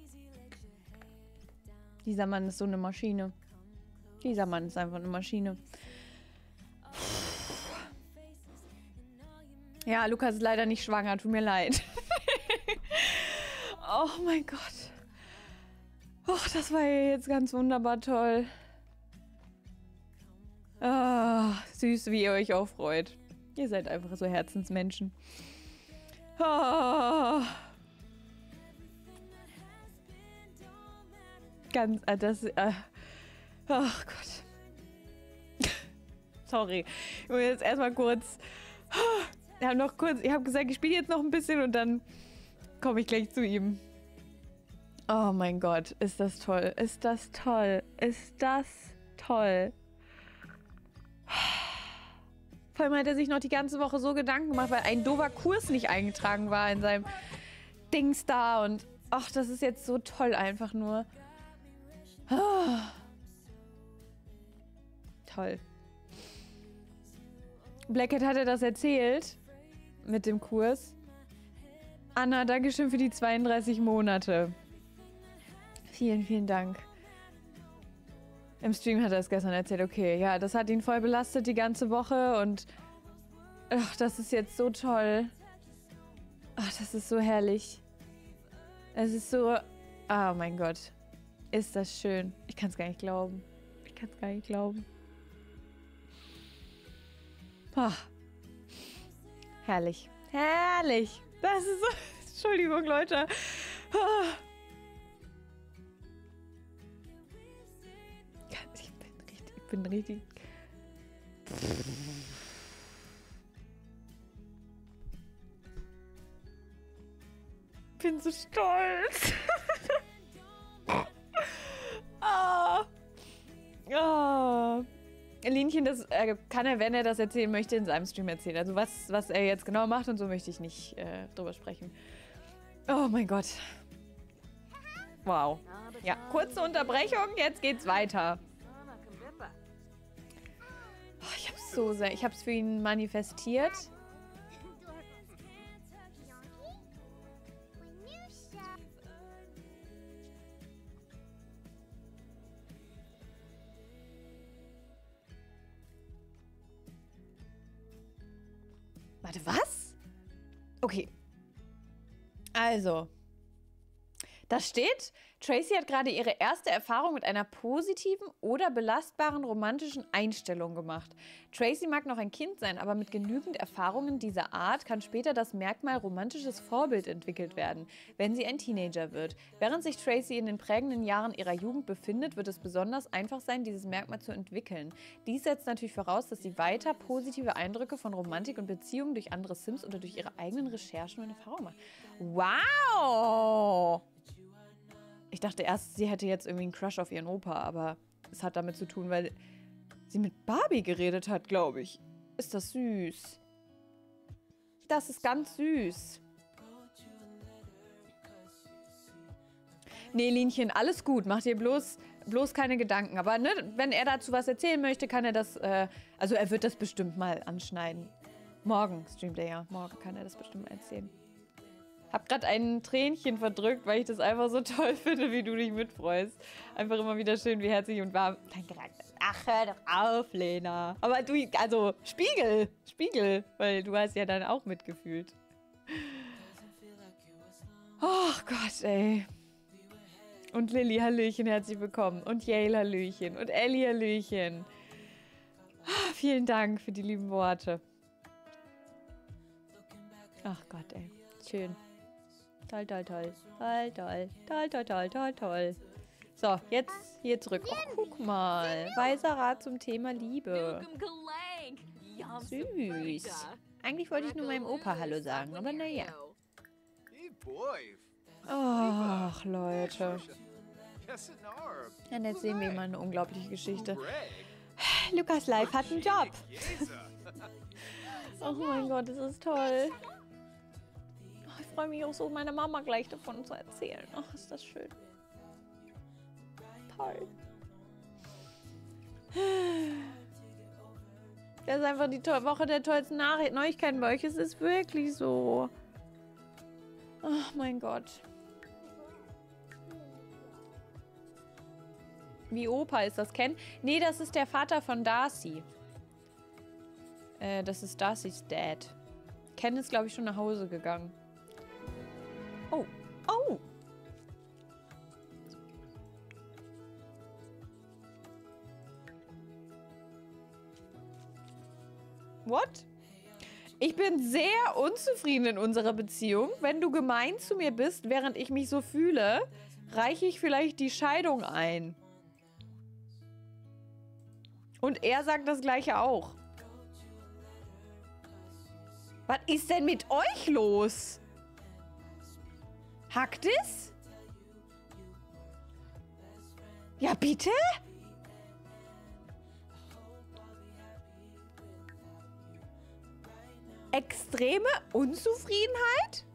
Dieser Mann ist so eine Maschine. Dieser Mann ist einfach eine Maschine. Ja, Lukas ist leider nicht schwanger, tut mir leid. Oh mein Gott. Och, das war ja jetzt ganz wunderbar toll. Ah, süß, wie ihr euch auch freut. Ihr seid einfach so Herzensmenschen. Ah. Ganz, ach Gott. Sorry. Ich muss jetzt erstmal kurz. Ich habe gesagt, ich spiele jetzt noch ein bisschen und dann komme ich gleich zu ihm. Oh mein Gott, ist das toll. Ist das toll. Ist das toll. Vor allem hat er sich noch die ganze Woche so Gedanken gemacht, weil ein doofer Kurs nicht eingetragen war in seinem Dings da. Und ach, das ist jetzt so toll einfach nur. Toll. Blackhead hat er das erzählt mit dem Kurs. Anna, Dankeschön für die 32 Monate. Vielen, vielen Dank. Im Stream hat er es gestern erzählt. Okay, ja, das hat ihn voll belastet die ganze Woche und ach, das ist jetzt so toll. Ach, das ist so herrlich. Es ist so... Oh mein Gott. Ist das schön. Ich kann es gar nicht glauben. Ich kann es gar nicht glauben. Ach. Herrlich. Herrlich. Das ist so... Entschuldigung, Leute. Ich bin richtig... Ich bin so stolz. Linchen, das kann er, wenn er das erzählen möchte, in seinem Stream erzählen. Also was er jetzt genau macht und so möchte ich nicht drüber sprechen. Oh mein Gott. Wow. Ja, kurze Unterbrechung, jetzt geht's weiter. Oh, ich hab's für ihn manifestiert. Warte, was? Okay. Also. Da steht, Tracy hat gerade ihre erste Erfahrung mit einer positiven oder belastbaren romantischen Einstellung gemacht. Tracy mag noch ein Kind sein, aber mit genügend Erfahrungen dieser Art kann später das Merkmal romantisches Vorbild entwickelt werden, wenn sie ein Teenager wird. Während sich Tracy in den prägenden Jahren ihrer Jugend befindet, wird es besonders einfach sein, dieses Merkmal zu entwickeln. Dies setzt natürlich voraus, dass sie weiter positive Eindrücke von Romantik und Beziehungen durch andere Sims oder durch ihre eigenen Recherchen und Erfahrungen macht. Wow! Ich dachte erst, sie hätte jetzt irgendwie einen Crush auf ihren Opa, aber es hat damit zu tun, weil sie mit Barbie geredet hat, glaube ich. Ist das süß. Das ist ganz süß. Nee, Linchen, alles gut. Mach dir bloß keine Gedanken. Aber ne, wenn er dazu was erzählen möchte, kann er das, also er wird das bestimmt mal anschneiden. Morgen streamt er ja. Morgen kann er das bestimmt mal erzählen. Hab gerade ein Tränchen verdrückt, weil ich das einfach so toll finde, wie du dich mitfreust. Einfach immer wieder schön, wie herzlich und warm. Ach, hör doch auf, Lena. Aber du, also, Spiegel, weil du hast ja dann auch mitgefühlt. Oh Gott, ey. Und Lilly, Hallöchen, herzlich willkommen. Und Yale, Hallöchen. Und Ellie, Hallöchen. Oh, vielen Dank für die lieben Worte. Ach Gott, ey. Schön. Toll, toll, toll. Toll, toll. Toll, toll, toll, toll, toll. So, jetzt hier zurück. Oh, guck mal. Weiser Rat zum Thema Liebe. Süß. Eigentlich wollte ich nur meinem Opa Hallo sagen, aber naja. Ach, Leute. Dann erzählen wir mal eine unglaubliche Geschichte. Lukas Live hat einen Job. Oh mein Gott, das ist toll. Ich freue mich auch so, meiner Mama gleich davon zu erzählen. Ach, ist das schön. Toll. Das ist einfach die Woche der tollsten Neuigkeiten bei euch. Es ist wirklich so. Oh mein Gott. Wie Opa ist das, Ken? Nee, das ist der Vater von Darcy. Das ist Darcys Dad. Ken ist, glaube ich, schon nach Hause gegangen. Oh. Oh! What? Ich bin sehr unzufrieden in unserer Beziehung. Wenn du gemein zu mir bist, während ich mich so fühle, reiche ich vielleicht die Scheidung ein. Und er sagt das Gleiche auch. Was ist denn mit euch los? Hackt es? Ja, bitte? Extreme Unzufriedenheit?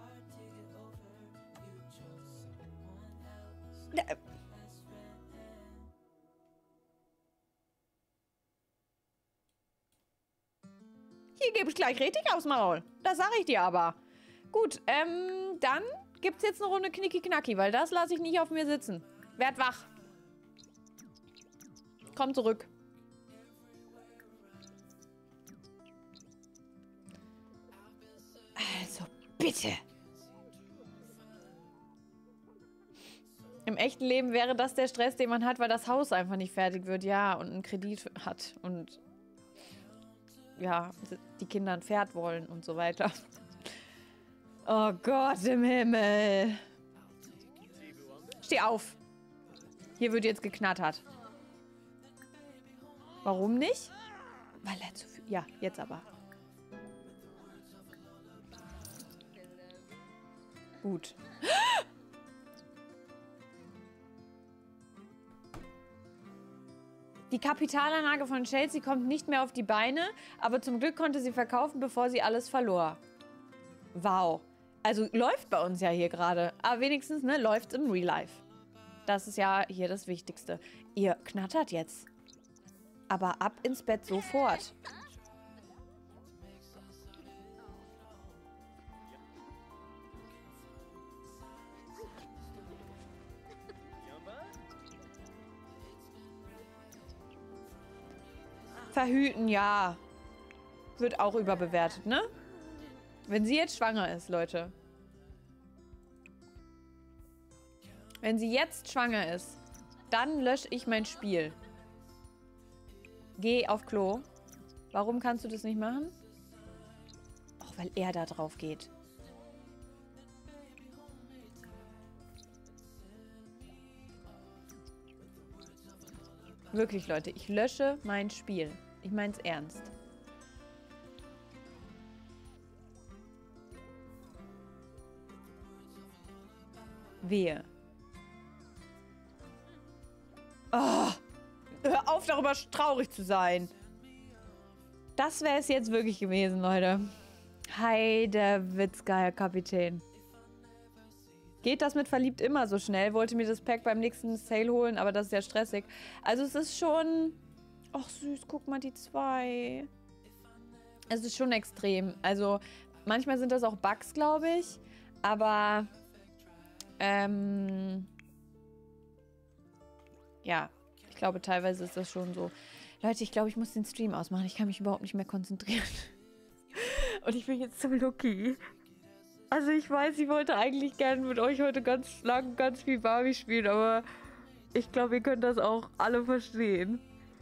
Hier gebe ich gleich richtig aufs Maul. Das sage ich dir aber. Gut, dann gibt es jetzt eine Runde Knicki-Knacki, weil das lasse ich nicht auf mir sitzen. Werd wach. Komm zurück. Also, bitte. Im echten Leben wäre das der Stress, den man hat, weil das Haus einfach nicht fertig wird. Ja, und einen Kredit hat und ja, die Kinder ein Pferd wollen und so weiter. Oh Gott im Himmel. Steh auf. Hier wird jetzt geknattert. Warum nicht? Weil er zu viel... Ja, jetzt aber. Gut. Die Kapitalanlage von Chelsea kommt nicht mehr auf die Beine, aber zum Glück konnte sie verkaufen, bevor sie alles verlor. Wow. Also läuft bei uns ja hier gerade. Aber wenigstens, ne, läuft's im Real Life. Das ist ja hier das Wichtigste. Ihr knattert jetzt. Aber ab ins Bett sofort. Verhüten, ja. Wird auch überbewertet, ne? Wenn sie jetzt schwanger ist, Leute. Wenn sie jetzt schwanger ist, dann lösche ich mein Spiel. Geh auf Klo. Warum kannst du das nicht machen? Auch weil er da drauf geht. Wirklich, Leute, ich lösche mein Spiel. Ich mein's ernst. Wehe. Oh, hör auf, darüber traurig zu sein. Das wäre es jetzt wirklich gewesen, Leute. Heidewitzka, Herr Kapitän. Geht das mit verliebt immer so schnell? Wollte mir das Pack beim nächsten Sale holen, aber das ist ja stressig. Also es ist schon... Ach süß, guck mal die zwei. Es ist schon extrem. Also manchmal sind das auch Bugs, glaube ich. Aber... ja, ich glaube, teilweise ist das schon so. Leute, ich glaube, ich muss den Stream ausmachen. Ich kann mich überhaupt nicht mehr konzentrieren. Und ich bin jetzt zum Lucky. Also ich weiß, ich wollte eigentlich gerne mit euch heute ganz lang ganz viel Barbie spielen, aber ich glaube, ihr könnt das auch alle verstehen.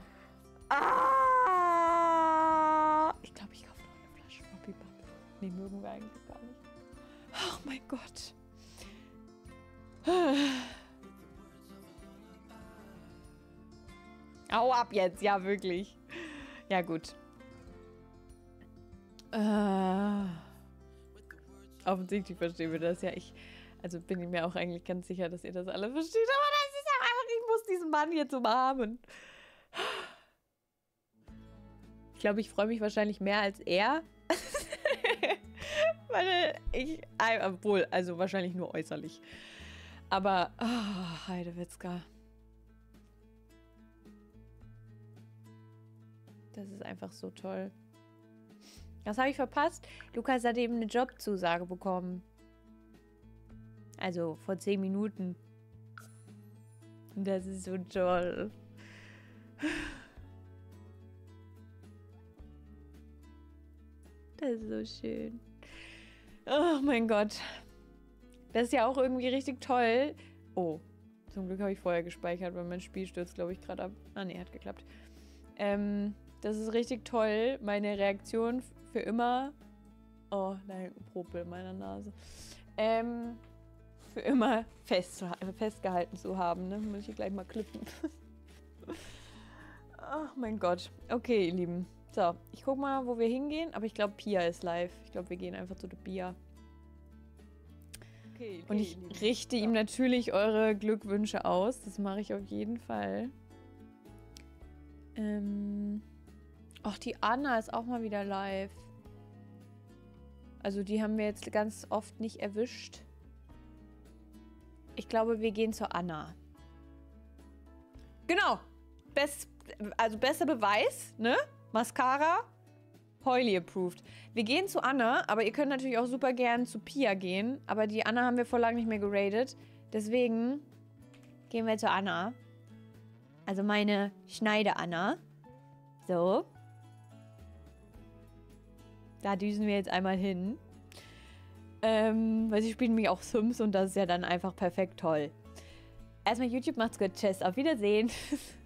Ah! Ich glaube, ich kaufe noch eine Flasche Barbie Bubble. Nee, mögen wir eigentlich gar nicht. Oh mein Gott. Hau ab jetzt, ja wirklich. Ja gut. Offensichtlich verstehen wir das ja. Also bin ich mir auch eigentlich ganz sicher, dass ihr das alle versteht. Aber das ist ja einfach, ich muss diesen Mann jetzt umarmen. Ich glaube, ich freue mich wahrscheinlich mehr als er. Weil obwohl, also wahrscheinlich nur äußerlich. Aber, oh, Heidewitzka. Das ist einfach so toll. Das habe ich verpasst. Lukas hat eben eine Jobzusage bekommen. Also vor 10 Minuten. Das ist so toll. Das ist so schön. Oh mein Gott. Das ist ja auch irgendwie richtig toll. Oh, zum Glück habe ich vorher gespeichert, weil mein Spiel stürzt, glaube ich, gerade ab. Ah, nee, hat geklappt. Das ist richtig toll. Meine Reaktion für immer... Oh, da hängt ein Popel in meiner Nase. Für immer festgehalten zu haben. Ne? Muss ich hier gleich mal klippen. Ach mein Gott. Okay, ihr Lieben. So, ich guck mal, wo wir hingehen. Aber ich glaube, Pia ist live. Ich glaube, wir gehen einfach zu der Pia. Okay, und ich richte ihm natürlich eure Glückwünsche aus. Das mache ich auf jeden Fall. Ach, die Anna ist auch mal wieder live. Also die haben wir jetzt ganz oft nicht erwischt. Ich glaube, wir gehen zur Anna. Genau. Also bester Beweis, ne? Mascara, Heuli approved. Wir gehen zu Anna, aber ihr könnt natürlich auch super gern zu Pia gehen. Aber die Anna haben wir vor lang nicht mehr geradet. Deswegen gehen wir zu Anna. Also meine Schneide-Anna. So. Da düsen wir jetzt einmal hin. Weil sie spielen nämlich auch Sims und das ist ja dann einfach perfekt toll. Erstmal YouTube, macht's gut. Tschüss, auf Wiedersehen.